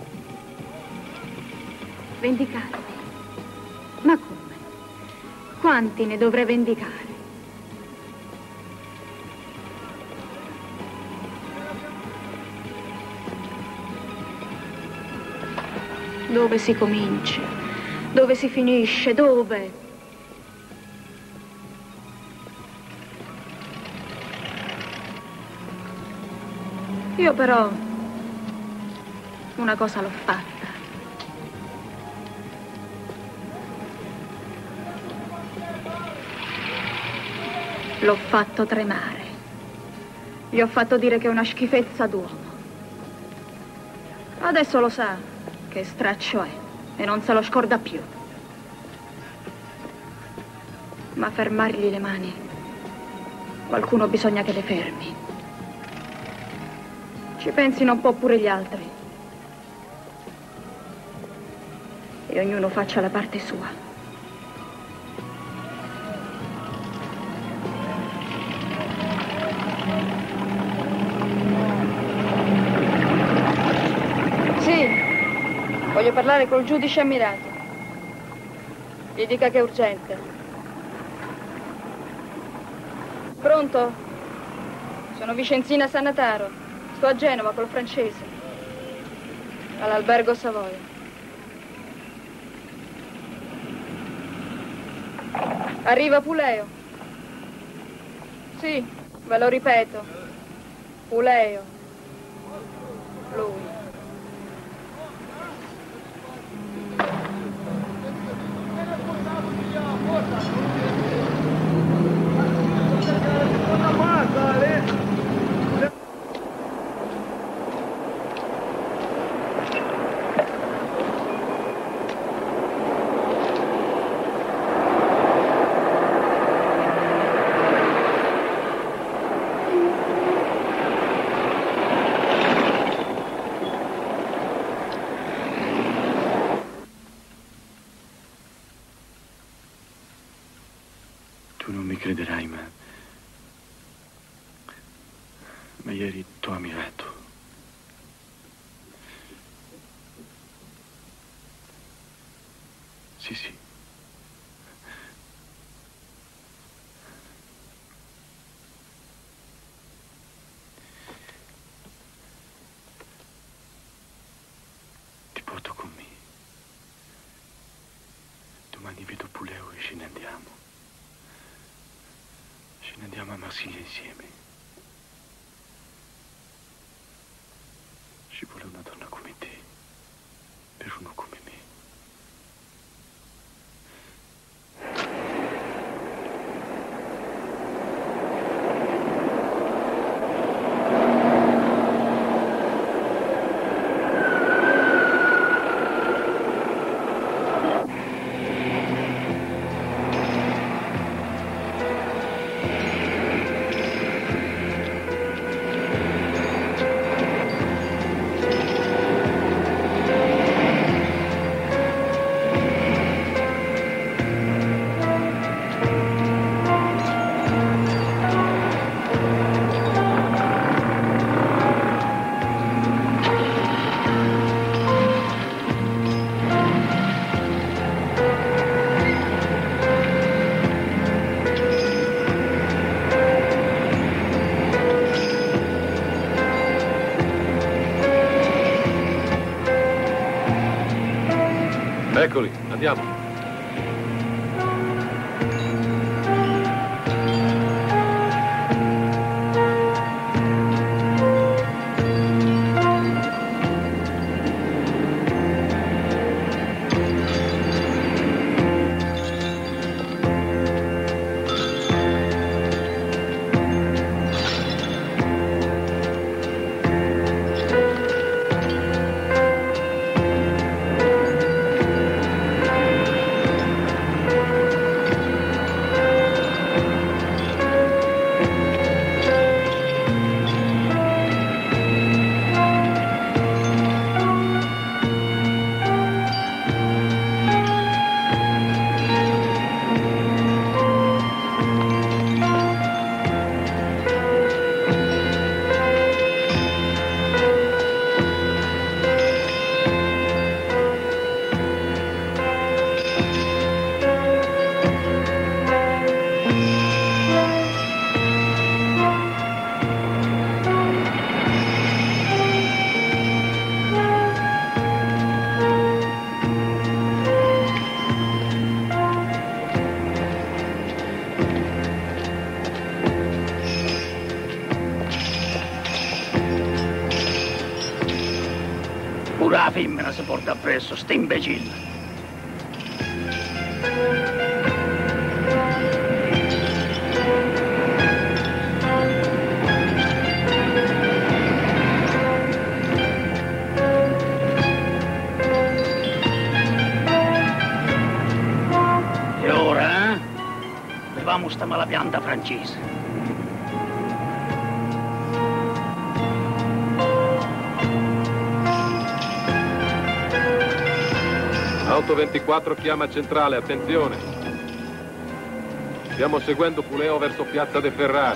Vendicarmi? Ma come? quanti ne dovrei vendicare? Dove si comincia? Dove si finisce? Dove? Io però una cosa l'ho fatta. L'ho fatto tremare. Gli ho fatto dire che è una schifezza d'uomo. Adesso lo sa che straccio è e non se lo scorda più. Ma fermargli le mani, qualcuno bisogna che le fermi. Ci pensino un po' pure gli altri. E ognuno faccia la parte sua. Voglio parlare col giudice ammirato. Gli dica che è urgente. Pronto? Sono Vicenzina Sannataro. Sto a Genova col francese. All'albergo Savoia. Arriva Puleo. Sì, ve lo ripeto. Puleo. Lui. Crederai, ma... ma ieri t'ho ammirato. Sì, sì. Ti porto con me. Domani vedo Puleo e ce ne andiamo. Ce ne andiamo a Marsiglia insieme. Ci vuole una donna come te, per uno come me. Eccoli, andiamo. si porta appresso, sta imbecille. E ora, eh? Leviamo sta malapianta francese. Auto ventiquattro chiama centrale, attenzione. Stiamo seguendo Puleo verso Piazza De Ferrari.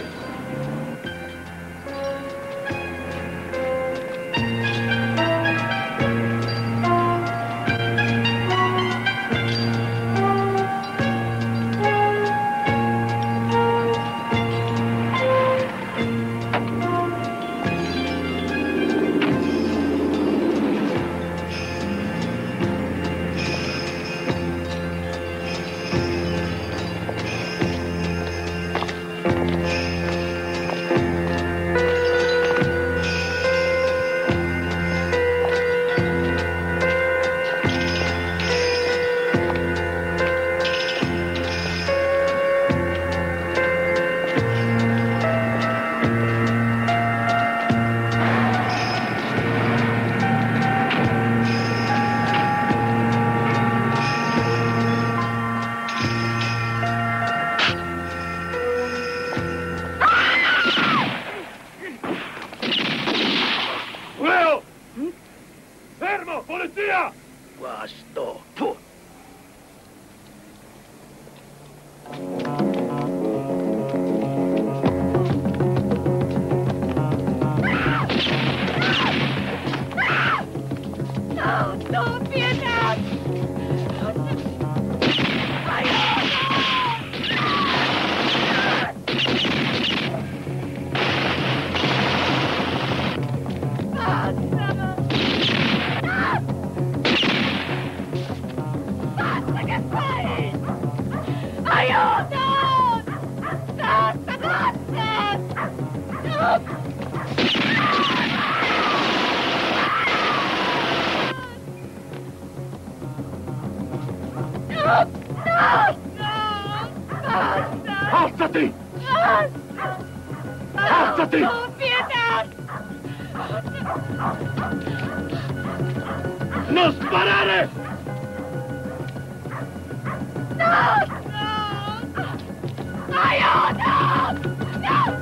Alzati! Alzati! No, pietà! Non sparare! No! No! Aiuto! No!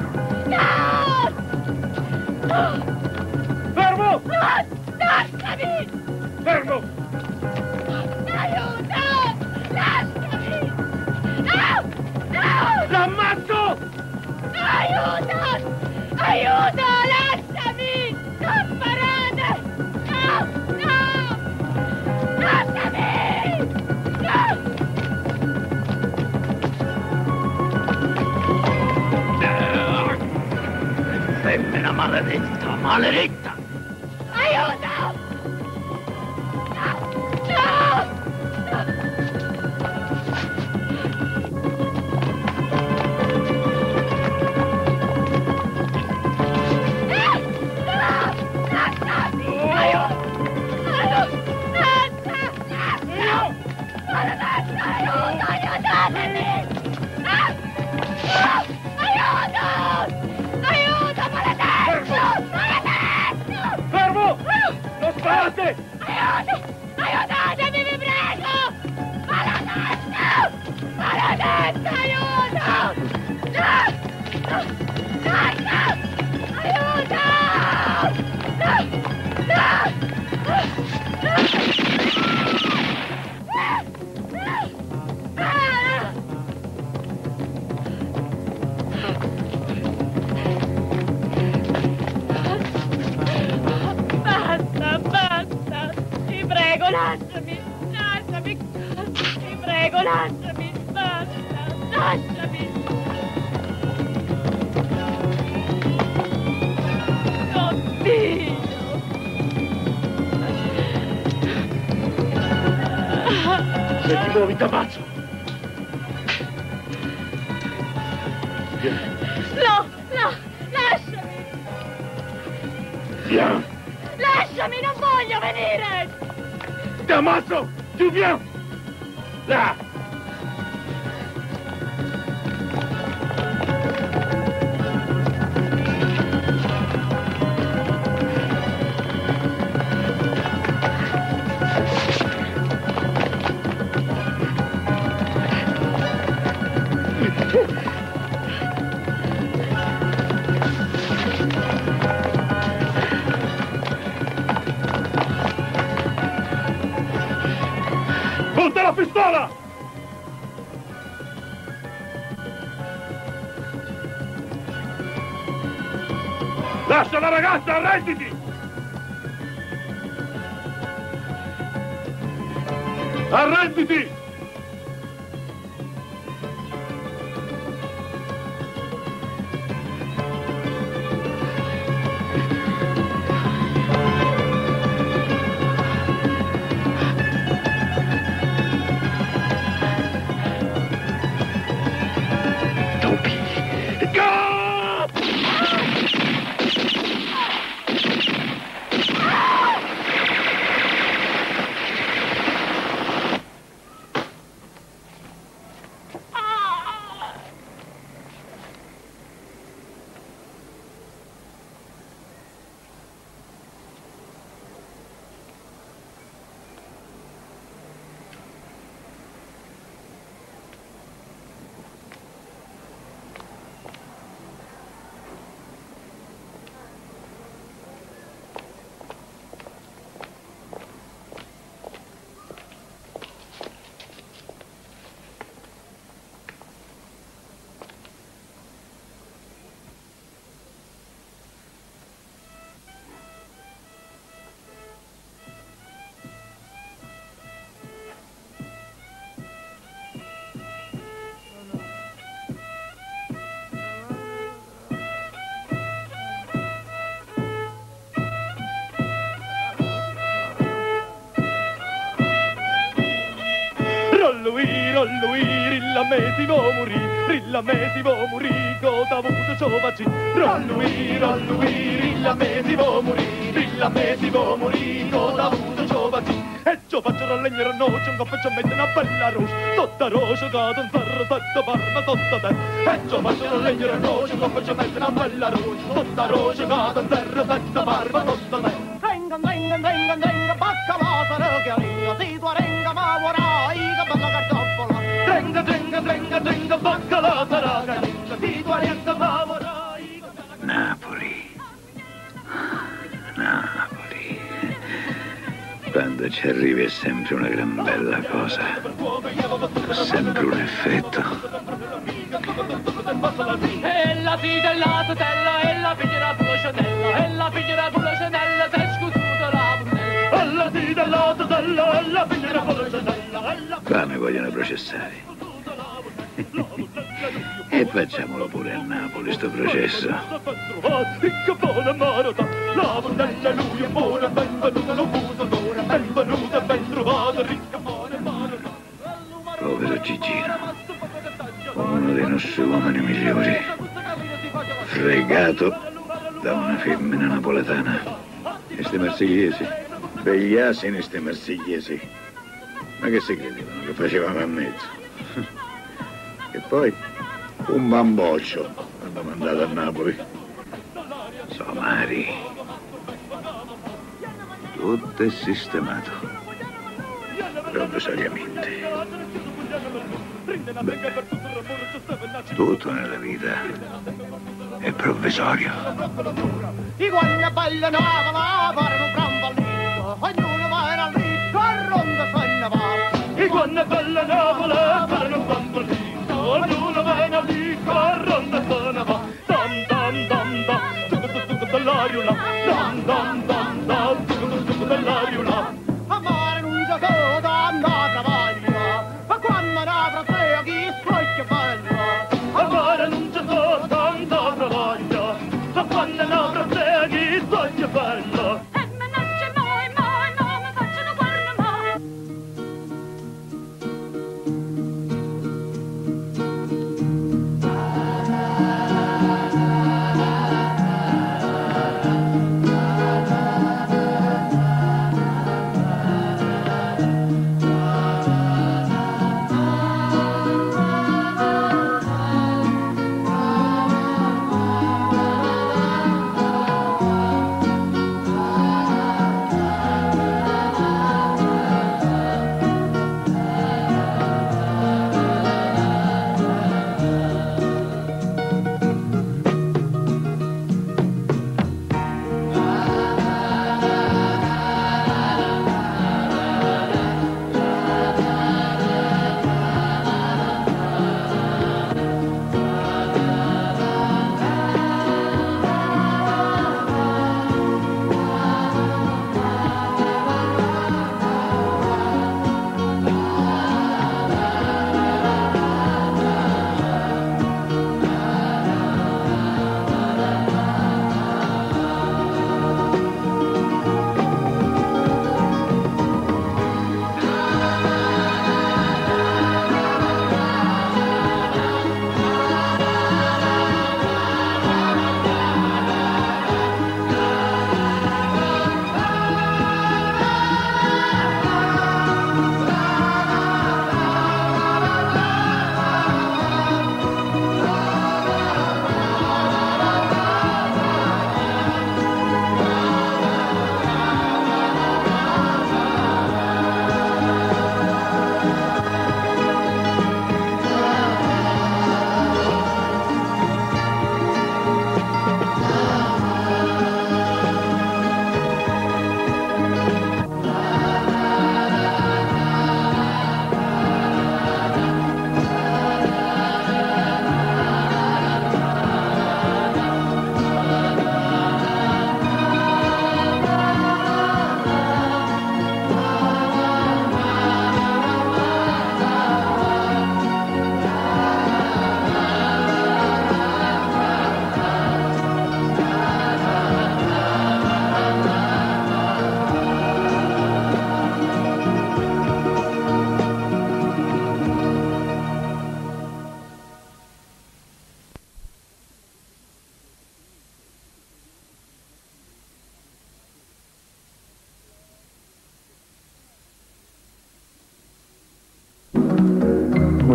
No! Fermo! No! Lasciami! Fermo! Aiuto! Lasciami! No! No! L'ammazzo! Aiuto! Aiuto! Lasciami! Non sparate! No! No! Lasciami! No! Femmina maledetta, maledetta! Aiuto! No! No! Fermo! Non sparate! Aiuto! Aiutatemi, vi prego! Maledetto! Maledetto, aiuto! No! No! No! Aiuto! Basta, basta! Ti prego, lasciami! Lasciami! Ti prego, lasciami! Basta! Lasciami! Oddio! Se ti muovi t'ammazzo! No, no, lasciami! Via! Lasciami, non voglio venire! Ti ammazzo! Tu vieni! Là! Punta la pistola! Lascia la ragazza, arrenditi! Arrenditi! Lui, rilla me si vo morì, rilla me si vo morì, cosa avuto ciò facci. Rollui, rollui, rilla me si vo morì, rilla me si vo morì, cosa avuto ciò facci. E ciò faccio rallegnare a noce, un coppio ci mette una bella rosa, sotto rosa cade un ferro, sotto parma, sotto te. E ciò faccio rallegnare a noce, un coppio ci mette una bella rosa, sotto rosa cade un ferro, sotto parma, sotto te. Venga, venga, venga, venga, bacca vasara che ringa, si tua renga ma vorrai, che bella cartoffola. Drenga, drenga, drenga, drenga, bacca la taraga, si tua renga ma vorrai. Napoli. Napoli. Quando ci arrivi è sempre una gran bella cosa. Ha sempre un effetto. E la figlia della tutela, e la figlia della bruciatella, e la figlia della bruciatella, si è scusuta la bundella. E la figlia della tutela, e la figlia della bruciatella, e la... Qua mi vogliono processare. E facciamolo pure a Napoli, sto processo. Che buona marota, la bundella lui è buona, benvenuta, lo buso d'ora, benvenuta, ben trovata, ricca buona marota. Povero Gigino, uno dei nostri uomini migliori, fregato da una femmina napoletana. E ste marsigliesi, begli asini ste marsigliesi, ma che si credevano che facevamo a mezzo? E poi un bamboccio hanno mandato a Napoli. Somari, tutto è sistemato, provvisoriamente. Beh, tutto nella vita è provvisorio. I guanna bella navola, parano bramballino, ognuno va al ritmo, a ronda se ne va. I guanna bella navola, parano bramballino, ognuno va al ritmo, a ronda se ne va. Dam dam dam dam, tucu tucu tucu dell'ariula, dam dam dam dam, tucu tucu tucu dell'ariula. Amare non già coda, andà travaglia, ma quando avrà tre chi spocchia bella. Amare non già coda, andà travaglia, ma quando avrà tre chi spocchia bella. E me non c'è mai, mai, non mi facciano guarda mai.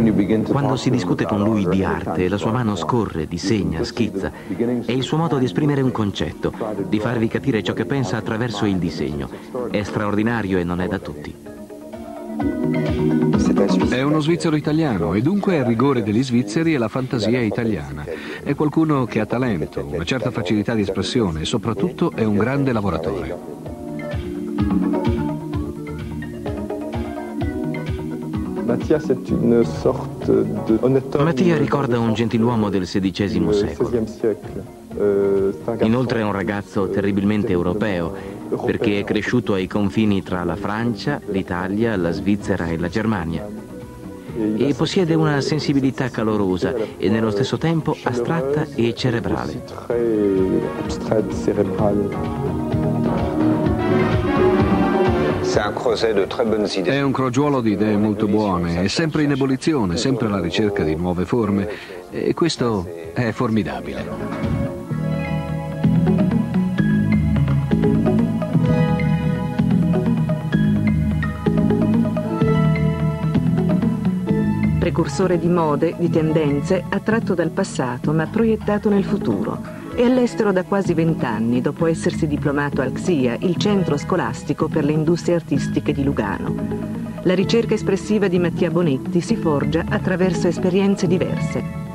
Quando si discute con lui di arte, la sua mano scorre, disegna, schizza. È il suo modo di esprimere un concetto, di farvi capire ciò che pensa attraverso il disegno. È straordinario e non è da tutti. È uno svizzero italiano e dunque è il rigore degli svizzeri e la fantasia italiana. È qualcuno che ha talento, una certa facilità di espressione e soprattutto è un grande lavoratore. Mattia ricorda un gentiluomo del sedicesimo secolo. Inoltre è un ragazzo terribilmente europeo, perché è cresciuto ai confini tra la Francia, l'Italia, la Svizzera e la Germania. E possiede una sensibilità calorosa e nello stesso tempo astratta e cerebrale. È un crogiuolo di idee molto buone, è sempre in ebollizione, sempre alla ricerca di nuove forme e questo è formidabile. Precursore di mode, di tendenze, attratto dal passato ma proiettato nel futuro. È all'estero da quasi vent'anni, dopo essersi diplomato al C S I A, il centro scolastico per le industrie artistiche di Lugano. La ricerca espressiva di Mattia Bonetti si forgia attraverso esperienze diverse.